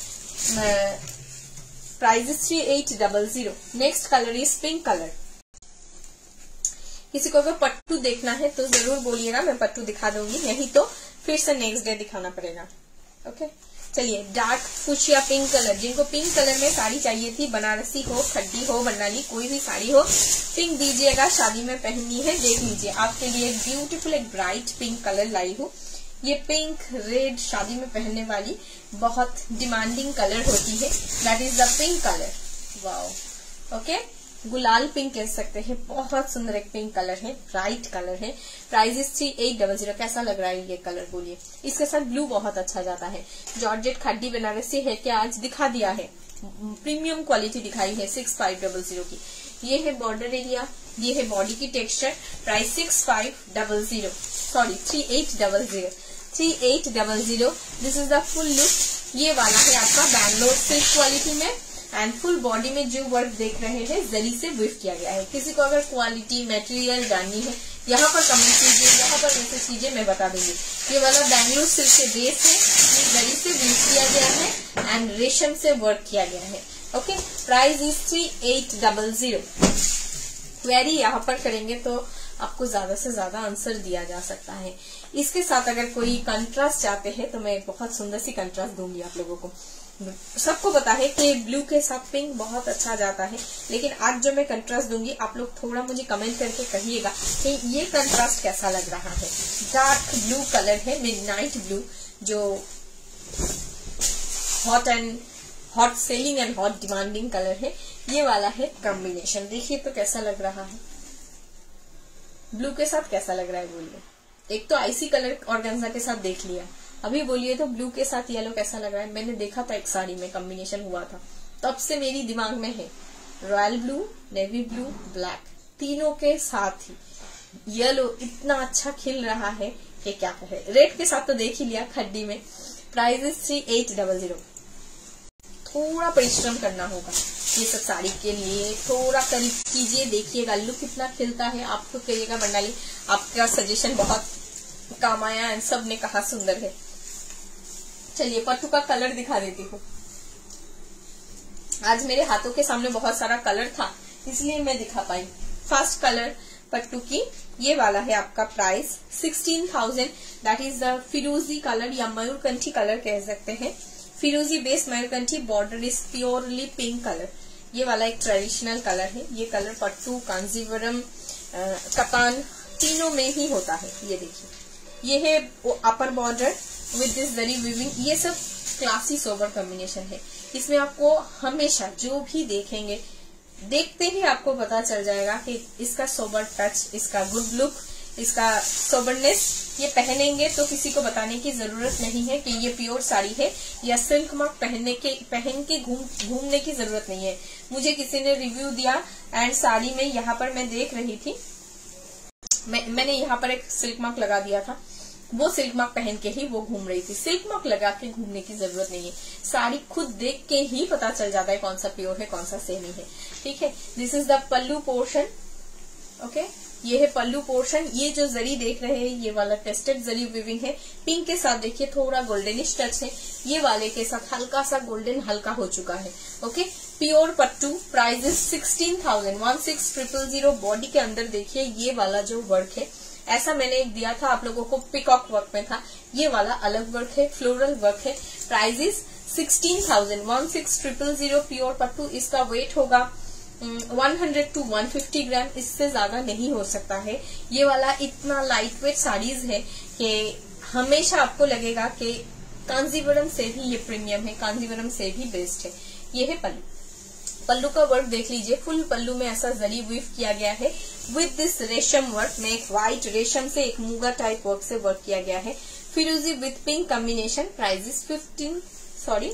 price is three eight double zero. Next colour is pink colour. किसी को अगर पट्टू देखना है तो जरूर बोलिएगा, मैं पट्टू दिखा दूंगी, नहीं तो फिर से नेक्स्ट डे दिखाना पड़ेगा। ओके, चलिए डार्क फुशिया पिंक कलर। जिनको पिंक कलर में साड़ी चाहिए थी, बनारसी हो, खड्डी हो, बंगाली, कोई भी साड़ी हो, पिंक दीजिएगा। शादी में पहननी है, देख लीजिए आपके लिए एक ब्यूटीफुल एक ब्राइट पिंक कलर लाई हूँ। ये पिंक रेड शादी में पहनने वाली बहुत डिमांडिंग कलर होती है। That is the pink colour. Wow, okay, गुलाल पिंक कह सकते हैं। बहुत सुंदर एक पिंक कलर है, ब्राइट कलर है। Price is three eight double zero. कैसा लग रहा है ये कलर बोलिए। इसके साथ ब्लू बहुत अच्छा जाता है। जॉर्जेट खड्डी बनारसी है क्या, आज दिखा दिया है, प्रीमियम क्वालिटी दिखाई है सिक्स फाइव डबल जीरो की। ये है बॉर्डर एरिया, ये है बॉडी की texture. Price six five double zero, sorry three eight double zero, three eight double zero. This is the full look. ये वाला है आपका बैंगलोर सिल्क क्वालिटी में एंड फुल बॉडी में जो वर्क देख रहे हैं जरी से विफ किया गया है। किसी को अगर क्वालिटी मटेरियल जाननी है, यहाँ पर कमेंट कीजिए, यहाँ पर मैसेज कीजिए, मैं बता दूंगी। ये वाला बैंगलोर सिल्क के बेस है, ये जरी से विफ किया गया है एंड रेशम से वर्क किया गया है। Okay, price is three eight double zero. Query यहाँ पर करेंगे तो आपको ज्यादा से ज्यादा आंसर दिया जा सकता है। इसके साथ अगर कोई कंट्रास्ट चाहते हैं तो मैं बहुत सुंदर सी कंट्रास्ट दूंगी आप लोगों को। सबको पता है कि ब्लू के साथ पिंक बहुत अच्छा जाता है, लेकिन आज जो मैं कंट्रास्ट दूंगी आप लोग थोड़ा मुझे कमेंट करके कहिएगा कि ये कंट्रास्ट कैसा लग रहा है। डार्क ब्लू कलर है, मिडनाइट ब्लू, जो hot and hot selling and hot demanding colour है। ये वाला है कॉम्बिनेशन, देखिए तो कैसा लग रहा है। ब्लू के साथ कैसा लग रहा है बोलिए। एक तो आईसी कलर ऑर्गेन्जा के साथ देख लिया, अभी बोलिए तो ब्लू के साथ येलो कैसा लग रहा है। मैंने देखा था एक साड़ी में कॉम्बिनेशन हुआ था, तब से मेरी दिमाग में है royal blue, navy blue, black, तीनों के साथ ही येलो इतना अच्छा खिल रहा है कि क्या कहे। रेड के साथ तो देख ही लिया खड्डी में। Price is three eight double zero. थोड़ा परिश्रम करना होगा ये सब साड़ी के लिए, थोड़ा करीब कीजिए, देखिएगा लुक कितना खिलता है। आपको कहिएगा मंडाली आपका सजेशन बहुत काम आया एंड सब ने कहा सुंदर है। चलिए पट्टू का कलर दिखा देती हूँ। आज मेरे हाथों के सामने बहुत सारा कलर था इसलिए मैं दिखा पाई। फर्स्ट कलर पट्टू की ये वाला है आपका। Price sixteen thousand. That is the फिरोजी कलर या मयूरकंठी कलर कह सकते हैं। फिरोजी बेस मयूरकंठी, border is purely pink colour. ये वाला एक ट्रेडिशनल कलर है। ये कलर पट्टू, कांजीवरम, कतान तीनों में ही होता है। ये देखिए, ये है upper border with this zari weaving. ये सब क्लासी सोबर कॉम्बिनेशन है। इसमें आपको हमेशा जो भी देखेंगे, देखते ही आपको पता चल जाएगा कि इसका सोबर टच, इसका गुड लुक, इसका सोबरनेस। ये पहनेंगे तो किसी को बताने की जरूरत नहीं है कि ये प्योर साड़ी है या सिल्क मार्क पहनने के पहन के घूम घूमने की जरूरत नहीं है। मुझे किसी ने रिव्यू दिया एंड साड़ी में यहाँ पर मैं देख रही थी, मैं, मैंने यहाँ पर एक सिल्क मार्क लगा दिया था, वो सिल्क मार्क पहन के ही वो घूम रही थी। सिल्क मार्क लगा के घूमने की जरूरत नहीं है। साड़ी खुद देख के ही पता चल जाता है कौन सा प्योर है कौन सा सेमी है। ठीक है, this is the pallu portion. Okay, ये है पल्लू पोर्शन। ये जो जरी देख रहे हैं ये वाला टेस्टेड जरी विविंग है। पिंक के साथ देखिए थोड़ा गोल्डनिश टच है। ये वाले के साथ हल्का सा गोल्डन हल्का हो चुका है। Okay, pure pattu. Price is sixteen thousand one six triple zero. Body के अंदर देखिए ये वाला जो वर्क है, ऐसा मैंने एक दिया था आप लोगों को, पिकॉक वर्क में था। ये वाला अलग वर्क है, फ्लोरल वर्क है। Price is sixteen thousand one six triple zero. Pure pattu. इसका वेट होगा hundred to one fifty gram, इससे ज्यादा नहीं हो सकता है। ये वाला इतना लाइट वेट साड़ीज है कि हमेशा आपको लगेगा कि कांजीवरम से भी ये प्रीमियम है, कांजीवरम से भी बेस्ट है। ये है पल्लू। पल्लू का वर्क देख लीजिए, फुल पल्लू में ऐसा जरी वीव किया गया है विद दिस रेशम वर्क में। एक व्हाइट रेशम से एक मूगा टाइप वर्क से वर्क किया गया है। फिरोजी with pink combination. Price is fifteen sorry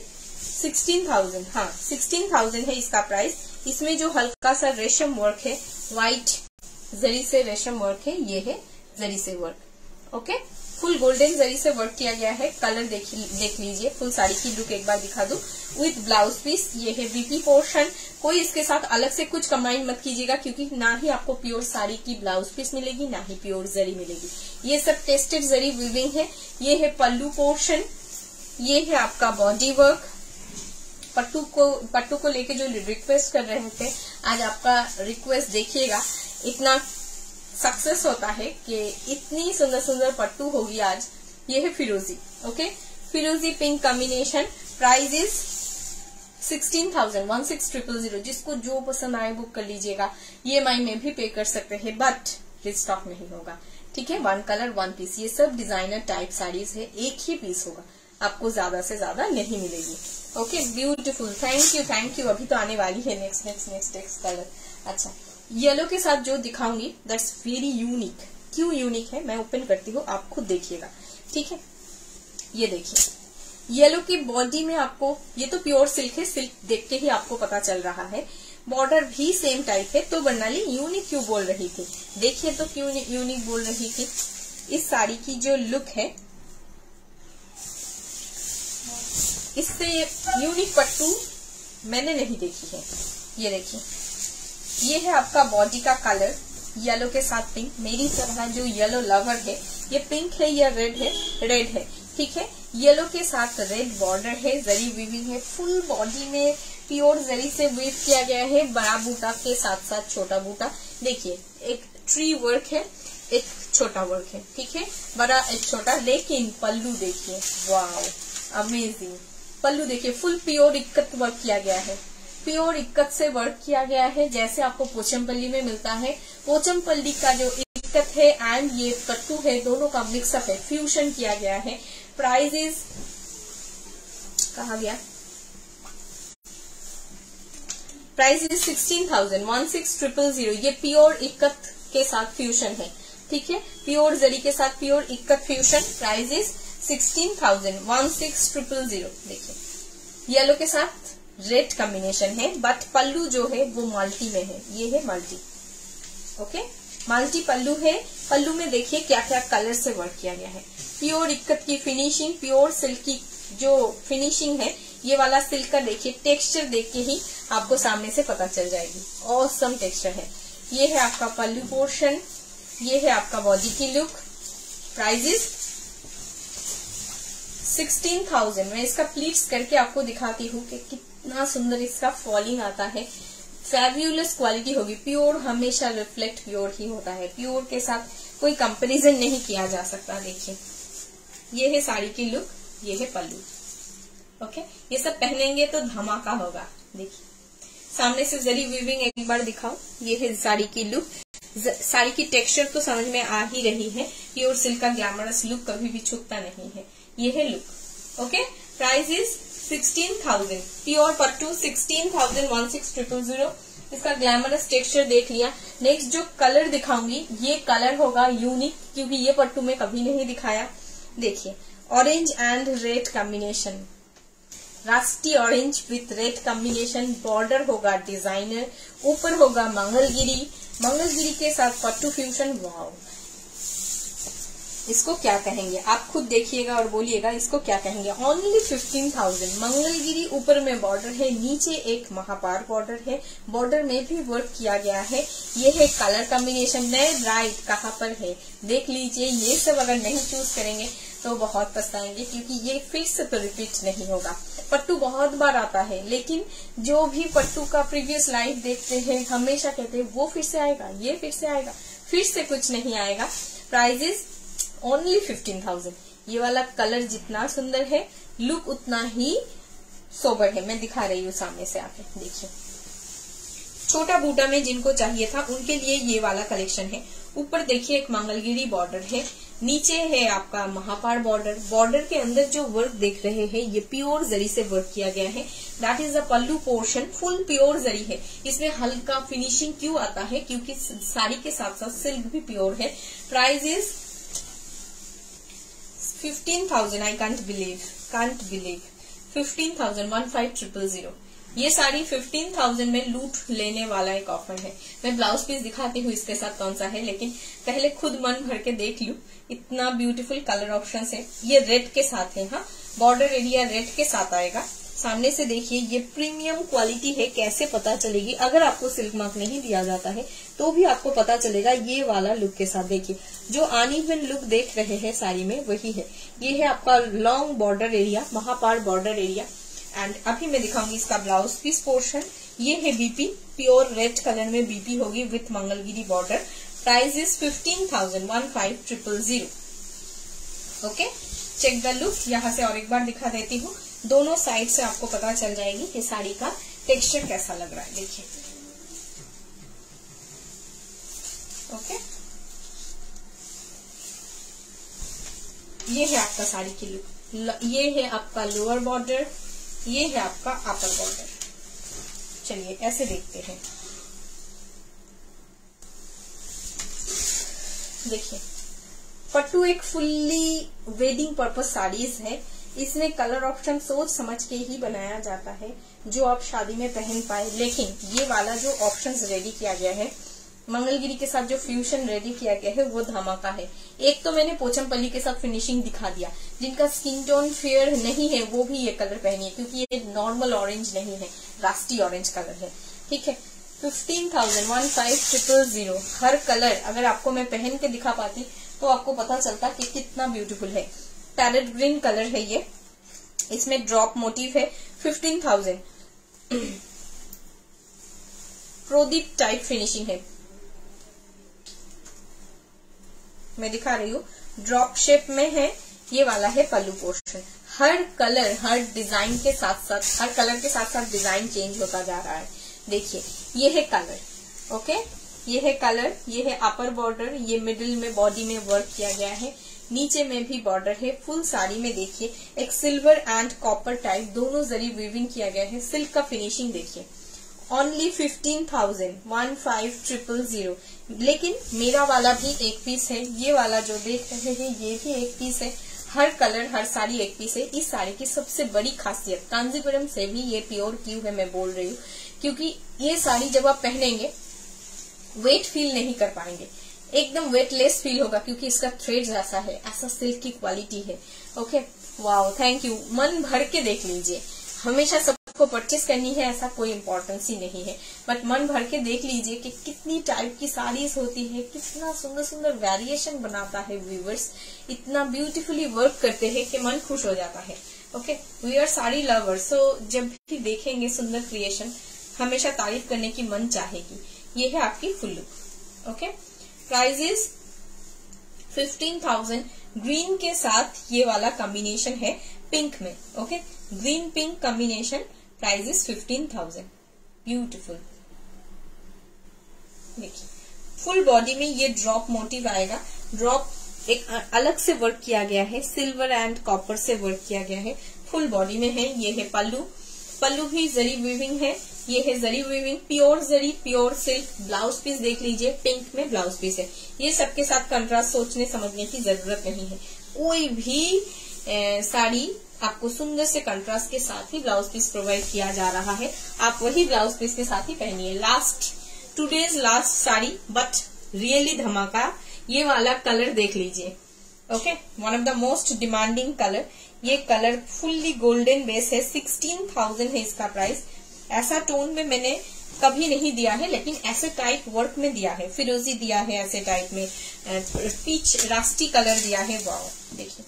sixteen thousand, हाँ सिक्सटीन थाउजेंड है इसका प्राइस। इसमें जो हल्का सा रेशम वर्क है, व्हाइट जरी से रेशम वर्क है, ये है जरी से work. Okay, full golden zari से वर्क किया गया है। कलर देख देख लीजिए। फुल साड़ी की लुक एक बार दिखा दूं विथ ब्लाउज पीस। ये है बीपी पोर्शन। कोई इसके साथ अलग से कुछ कंबाइन मत कीजिएगा, क्योंकि ना ही आपको प्योर साड़ी की ब्लाउज पीस मिलेगी, ना ही प्योर जरी मिलेगी। ये सब टेस्टेड जरी वीविंग है। ये है पल्लू पोर्शन, ये है आपका बॉडी वर्क। पट्टू को पट्टू को लेके जो रिक्वेस्ट कर रहे थे, आज आपका रिक्वेस्ट देखिएगा इतना सक्सेस होता है कि इतनी सुंदर सुंदर पट्टू होगी आज। ये है फिरोजी। ओके, फिरोजी pink combination. Price is sixteen thousand one six triple zero. जिसको जो पसंद आए बुक कर लीजिएगा। ई एम आई में भी पे कर सकते हैं, बट रिस्टॉक नहीं होगा। ठीक है, वन कलर वन पीस। ये सब डिजाइनर टाइप साड़ीज है, एक ही पीस होगा, आपको ज्यादा से ज्यादा नहीं मिलेगी। Okay, beautiful. Thank you thank you. अभी तो आने वाली है next next next next colour. अच्छा, येलो के साथ जो दिखाऊंगी दैट्स वेरी यूनिक। क्यों यूनिक है मैं ओपन करती हूँ, आप खुद देखिएगा। ठीक है, ये देखिए येलो की बॉडी में आपको, ये तो प्योर सिल्क है, सिल्क देख के ही आपको पता चल रहा है। बॉर्डर भी सेम टाइप है। तो बर्नाली यूनिक क्यों बोल रही थी, देखिए तो क्यों यूनिक बोल रही थी। इस साड़ी की जो लुक है, इससे यूनिक पट्टू मैंने नहीं देखी है। ये देखिए, ये है आपका बॉडी का कलर, येलो के साथ पिंक। मेरी तरह जो येलो लवर है, ये पिंक है या रेड है, रेड है। ठीक है, येलो के साथ रेड बॉर्डर है, जरी वीविंग है। फुल बॉडी में प्योर जरी से वीव किया गया है, बड़ा बूटा के साथ साथ छोटा बूटा। देखिए, एक ट्री वर्क है, एक छोटा वर्क है। ठीक है, बड़ा एक छोटा। लेकिन पल्लू देखिए, वाव अमेजिंग। पल्लू देखिए, फुल प्योर इक्कत वर्क किया गया है, प्योर इक्कत से वर्क किया गया है, जैसे आपको पोचमपल्ली में मिलता है। पोचमपल्ली का जो इक्कत है एंड ये पट्टू है, दोनों का मिक्सअप है, फ्यूजन किया गया है। प्राइस इज कहा गया, price is sixteen thousand one six triple zero. ये प्योर इक्कत के साथ फ्यूजन है। ठीक है, प्योर जरी के साथ pure ikat fusion. Price is sixteen thousand one six triple zero. देखिए, येलो के साथ रेड कॉम्बिनेशन है, बट पल्लू जो है वो मल्टी में है। ये है मल्टी। ओके, मल्टी पल्लू है। पल्लू में देखिए क्या क्या कलर से वर्क किया गया है। प्योर इक्कत की फिनिशिंग, प्योर सिल्क की जो फिनिशिंग है। ये वाला सिल्क का देखिए टेक्सचर देख के ही आपको सामने से पता चल जाएगी, ऑसम टेक्सचर है। ये है आपका पल्लू पोर्शन, ये है आपका बॉडी की look. Price is sixteen thousand. मैं इसका प्लीट्स करके आपको दिखाती हूँ कि कितना सुंदर इसका फॉलिंग आता है। फैब्यूलस क्वालिटी होगी। प्योर हमेशा रिफ्लेक्ट प्योर ही होता है, प्योर के साथ कोई कंपैरिजन नहीं किया जा सकता। देखिए, ये है साड़ी की लुक, ये है पल्लू। ओके, ये सब पहनेंगे तो धमाका होगा। देखिए, सामने से जरी वीविंग एक बार दिखाओ। ये है साड़ी की लुक। साड़ी की टेक्सचर तो समझ में आ ही रही है। प्योर सिल्क का ग्लैमरस लुक कभी भी छुपता नहीं है। ये है look. Okay, price is sixteen thousand. Pure pattu sixteen thousand one six triple zero. इसका ग्लैमरस टेक्सचर देख लिया। नेक्स्ट जो कलर दिखाऊंगी, ये कलर होगा यूनिक, क्योंकि ये पट्टू में कभी नहीं दिखाया। देखिए, orange and red combination, rusty orange with red combination. Border होगा डिजाइनर, ऊपर होगा मंगलगिरी, मंगलगिरी के साथ पट्टू फ्यूजन। वाव, इसको क्या कहेंगे आप खुद देखिएगा और बोलिएगा इसको क्या कहेंगे। Only fifteen thousand. मंगलगिरी ऊपर में बॉर्डर है, नीचे एक महापार बॉर्डर है, बॉर्डर में भी वर्क किया गया है। ये है कलर कॉम्बिनेशन। नेट राइट कहाँ पर है देख लीजिए। ये सब अगर नहीं चूज करेंगे तो बहुत पछताएंगे, क्योंकि ये फिर से तो रिपीट नहीं होगा। पट्टू बहुत बार आता है, लेकिन जो भी पट्टू का प्रीवियस लाइफ देखते हैं हमेशा कहते हैं वो फिर से आएगा, ये फिर से आएगा, फिर से कुछ नहीं आएगा। Price is only fifteen thousand. ये वाला कलर जितना सुंदर है, लुक उतना ही सोबर है। मैं दिखा रही हूँ सामने से आके, देखिए। छोटा बूटा में जिनको चाहिए था उनके लिए ये वाला कलेक्शन है। ऊपर देखिए एक मंगलगिरी बॉर्डर है, नीचे है आपका महापार बॉर्डर। बॉर्डर के अंदर जो वर्क देख रहे हैं ये प्योर जरी से वर्क किया गया है। That is the pallu portion, full pure zari है। इसमें हल्का फिनिशिंग क्यों आता है, क्योंकि साड़ी के साथ साथ सिल्क भी प्योर है। Price is fifteen thousand. I can't believe can't believe fifteen thousand one five triple zero. ये साड़ी फिफ्टीन थाउजेंड में लूट लेने वाला एक ऑफर है। मैं ब्लाउज पीस दिखाती हूँ इसके साथ कौन सा है, लेकिन पहले खुद मन भर के देख लूं। इतना ब्यूटीफुल कलर ऑप्शन है। ये रेड के साथ है, हाँ बॉर्डर एरिया रेड के साथ आएगा। सामने से देखिए ये प्रीमियम क्वालिटी है। कैसे पता चलेगी? अगर आपको सिल्क मार्क नहीं दिया जाता है तो भी आपको पता चलेगा। ये वाला लुक के साथ देखिए, जो अनइवन लुक देख रहे हैं साड़ी में वही है। ये है आपका लॉन्ग बॉर्डर एरिया, महापार बॉर्डर एरिया। एंड अभी मैं दिखाऊंगी इसका ब्लाउज पीस पोर्शन। ये है बीपी, प्योर रेड कलर में बीपी होगी with Mangalagiri border. Price is fifteen thousand one five triple zero. Okay, check the look. यहाँ से और एक बार दिखा देती हूँ, दोनों साइड से आपको पता चल जाएगी कि साड़ी का टेक्सचर कैसा लग रहा है। देखिए, ओके, ये है आपका साड़ी की लुक। ये है आपका लोअर बॉर्डर, ये है आपका अपर बॉर्डर। चलिए ऐसे देखते हैं। देखिए, पट्टू एक फुल्ली वेडिंग पर्पस साड़ीज है। इसमें कलर ऑप्शन सोच समझ के ही बनाया जाता है जो आप शादी में पहन पाए। लेकिन ये वाला जो ऑप्शंस रेडी किया गया है मंगलगिरी के साथ, जो फ्यूजन रेडी किया गया है वो धमाका है। एक तो मैंने पोचमपल्ली के साथ फिनिशिंग दिखा दिया। जिनका स्किन टोन फेयर नहीं है वो भी ये कलर पहनिए, क्योंकि ये नॉर्मल ऑरेंज नहीं है, रास्टी ऑरेंज कलर है। ठीक है, fifteen thousand one five triple zero. हर कलर अगर आपको मैं पहन के दिखा पाती तो आपको पता चलता कि कितना ब्यूटीफुल है। पैरेट ग्रीन कलर है ये, इसमें ड्रॉप मोटिव है। फिफ्टीन थाउजेंड प्रोदीप टाइप फिनिशिंग है। मैं दिखा रही हूँ, ड्रॉप शेप में है। ये वाला है पल्लू पोर्शन। हर कलर हर डिजाइन के साथ साथ हर कलर के साथ साथ डिजाइन चेंज होता जा रहा है। देखिए, ये है कलर, ओके, ये है कलर, ये है अपर बॉर्डर। ये मिडिल में बॉडी में वर्क किया गया है, नीचे में भी बॉर्डर है। फुल साड़ी में देखिए एक सिल्वर एंड कॉपर टाइप दोनों जरी वीविंग किया गया है। सिल्क का फिनिशिंग देखिए। Only fifteen thousand one five triple zero. लेकिन मेरा वाला भी एक पीस है, ये वाला जो देख रहे हैं ये भी एक पीस है। हर कलर हर साड़ी एक पीस है। इस साड़ी की सबसे बड़ी खासियत, कांजीपुरम से भी ये प्योर क्यों है मैं बोल रही हूँ, क्योंकि ये साड़ी जब आप पहनेंगे वेट फील नहीं कर पाएंगे, एकदम वेटलेस फील होगा, क्योंकि इसका थ्रेड ऐसा है, ऐसा सिल्क की क्वालिटी है। Okay, wow, thank you. मन भर के देख लीजिए। हमेशा सबको परचेस करनी है ऐसा कोई इम्पोर्टेंस ही नहीं है, बट मन भर के देख लीजिए कि कितनी टाइप की साड़ीज होती है, कितना सुंदर सुंदर वेरिएशन बनाता है व्यूवर्स, इतना ब्यूटीफुली वर्क करते हैं कि मन खुश हो जाता है। Okay, we are sari lovers, so जब भी देखेंगे सुंदर क्रिएशन हमेशा तारीफ करने की मन चाहेगी। ये है आपकी full look. Okay, price is fifteen thousand. Green के साथ ये वाला कॉम्बिनेशन है पिंक में। Okay, green pink combination. Price is fifteen thousand. Beautiful. देखिए, फुल बॉडी में ये ड्रॉप मोटिव आएगा। ड्रॉप एक अलग से वर्क किया गया है, सिल्वर एंड कॉपर से वर्क किया गया है। फुल बॉडी में है। ये है पल्लू, पल्लू भी जरी वीविंग है। ये है zari weaving, pure zari, pure silk. Blouse piece देख लीजिए, पिंक में ब्लाउज पीस है। ये सबके साथ कंट्रास्ट सोचने समझने की जरूरत नहीं है। कोई भी ए, साड़ी आपको सुंदर से कंट्रास्ट के साथ ही ब्लाउज पीस प्रोवाइड किया जा रहा है। आप वही ब्लाउज पीस के साथ ही पहनिए। Last two days last sari, but really धमाका। ये वाला कलर देख लीजिए। Okay, one of the most demanding colour. ये कलर फुल्ली गोल्डन बेस है। सिक्सटीन थाउजेंड है इसका प्राइस। ऐसा टोन में मैंने कभी नहीं दिया है, लेकिन ऐसे टाइप वर्क में दिया है। फिरोजी दिया है ऐसे टाइप में, पीच रास्टी कलर दिया है। वाओ, देखिए,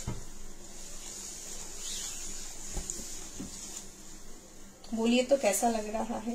बोलिए तो कैसा लग रहा है।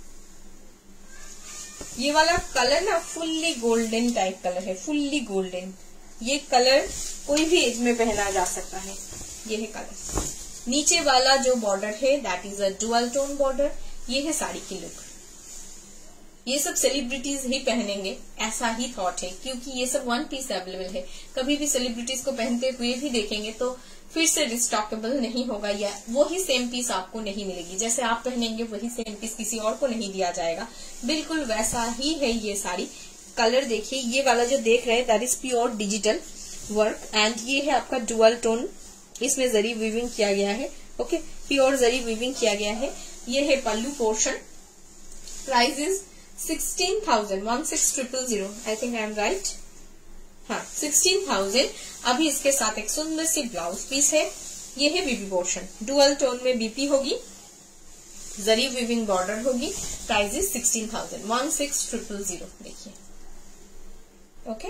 ये वाला कलर ना फुल्ली गोल्डन टाइप कलर है, फुल्ली गोल्डन। ये कलर कोई भी एज में पहना जा सकता है। ये है कलर। नीचे वाला जो बॉर्डर है that is a dual tone border. ये है साड़ी की लुक। ये सब सेलिब्रिटीज ही पहनेंगे ऐसा ही थॉट है, क्योंकि ये सब वन पीस अवेलेबल है। कभी भी सेलिब्रिटीज को पहनते हुए भी देखेंगे तो फिर से रिस्टॉकेबल नहीं होगा, या वही सेम पीस आपको नहीं मिलेगी। जैसे आप पहनेंगे वही सेम पीस किसी और को नहीं दिया जाएगा। बिल्कुल वैसा ही है ये साड़ी। कलर देखिए, ये वाला जो देख रहे हैं that is pure digital work. And ये है आपका डुअल टोन, इसमें जरी वीविंग किया गया है। ओके, प्योर जरी वीविंग किया गया है। ये है pallu portion. Price is sixteen thousand one six triple zero. I think I am right, हाँ सिक्सटीन थाउजेंड। अभी इसके साथ एक सुंदर सी ब्लाउज पीस है। ये है बीबी पोर्शन, डुअल टोन में बीपी होगी, जरी वीविंग बॉर्डर होगी। Price is sixteen thousand one six triple zero. देखिए, ओके,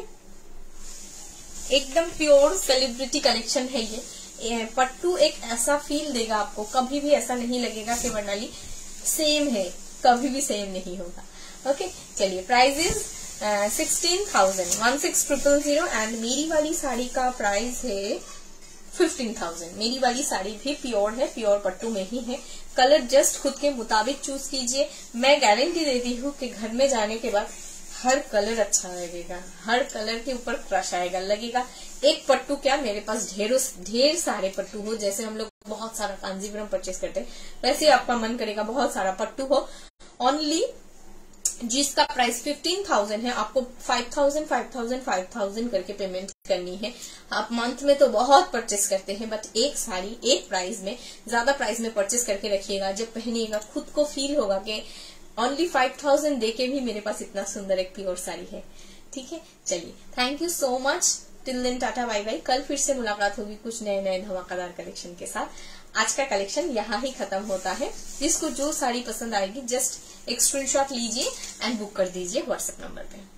एकदम प्योर सेलिब्रिटी कलेक्शन है ये। पट्टू एक ऐसा फील देगा आपको, कभी भी ऐसा नहीं लगेगा कि वर्णाली सेम है, कभी भी सेम नहीं होगा। ओके, चलिए, price is sixteen thousand one six triple zero. And मेरी वाली साड़ी का प्राइस है फिफ्टीन थाउजेंड। मेरी वाली साड़ी भी प्योर है, प्योर पट्टू में ही है। कलर जस्ट खुद के मुताबिक चूज कीजिए। मैं गारंटी देती हूँ कि घर में जाने के बाद हर कलर अच्छा लगेगा, हर कलर के ऊपर क्रश आएगा, लगेगा एक पट्टू क्या, मेरे पास ढेरों ढेर सारे पट्टू हो। जैसे हम लोग बहुत सारा कांजीवरम परचेस करते हैं, वैसे आपका मन करेगा बहुत सारा पट्टू हो। ओनली जिसका प्राइस फिफ्टीन थाउजेंड है, आपको five thousand five thousand five thousand करके पेमेंट करनी है। आप मंथ में तो बहुत परचेस करते हैं, बट एक साड़ी एक प्राइस में, ज्यादा प्राइस में परचेस करके रखिएगा। जब पहनिएगा खुद को फील होगा कि ओनली फाइव थाउजेंड दे के भी मेरे पास इतना सुंदर एक प्योर साड़ी है। ठीक है, चलिए, thank you so much. Till then tata bye bye. कल फिर से मुलाकात होगी कुछ नए नए धमाकेदार कलेक्शन के साथ। आज का कलेक्शन यहाँ ही खत्म होता है। जिसको जो साड़ी पसंद आएगी जस्ट एक स्क्रीनशॉट लीजिए एंड बुक कर दीजिए व्हाट्सएप नंबर पे।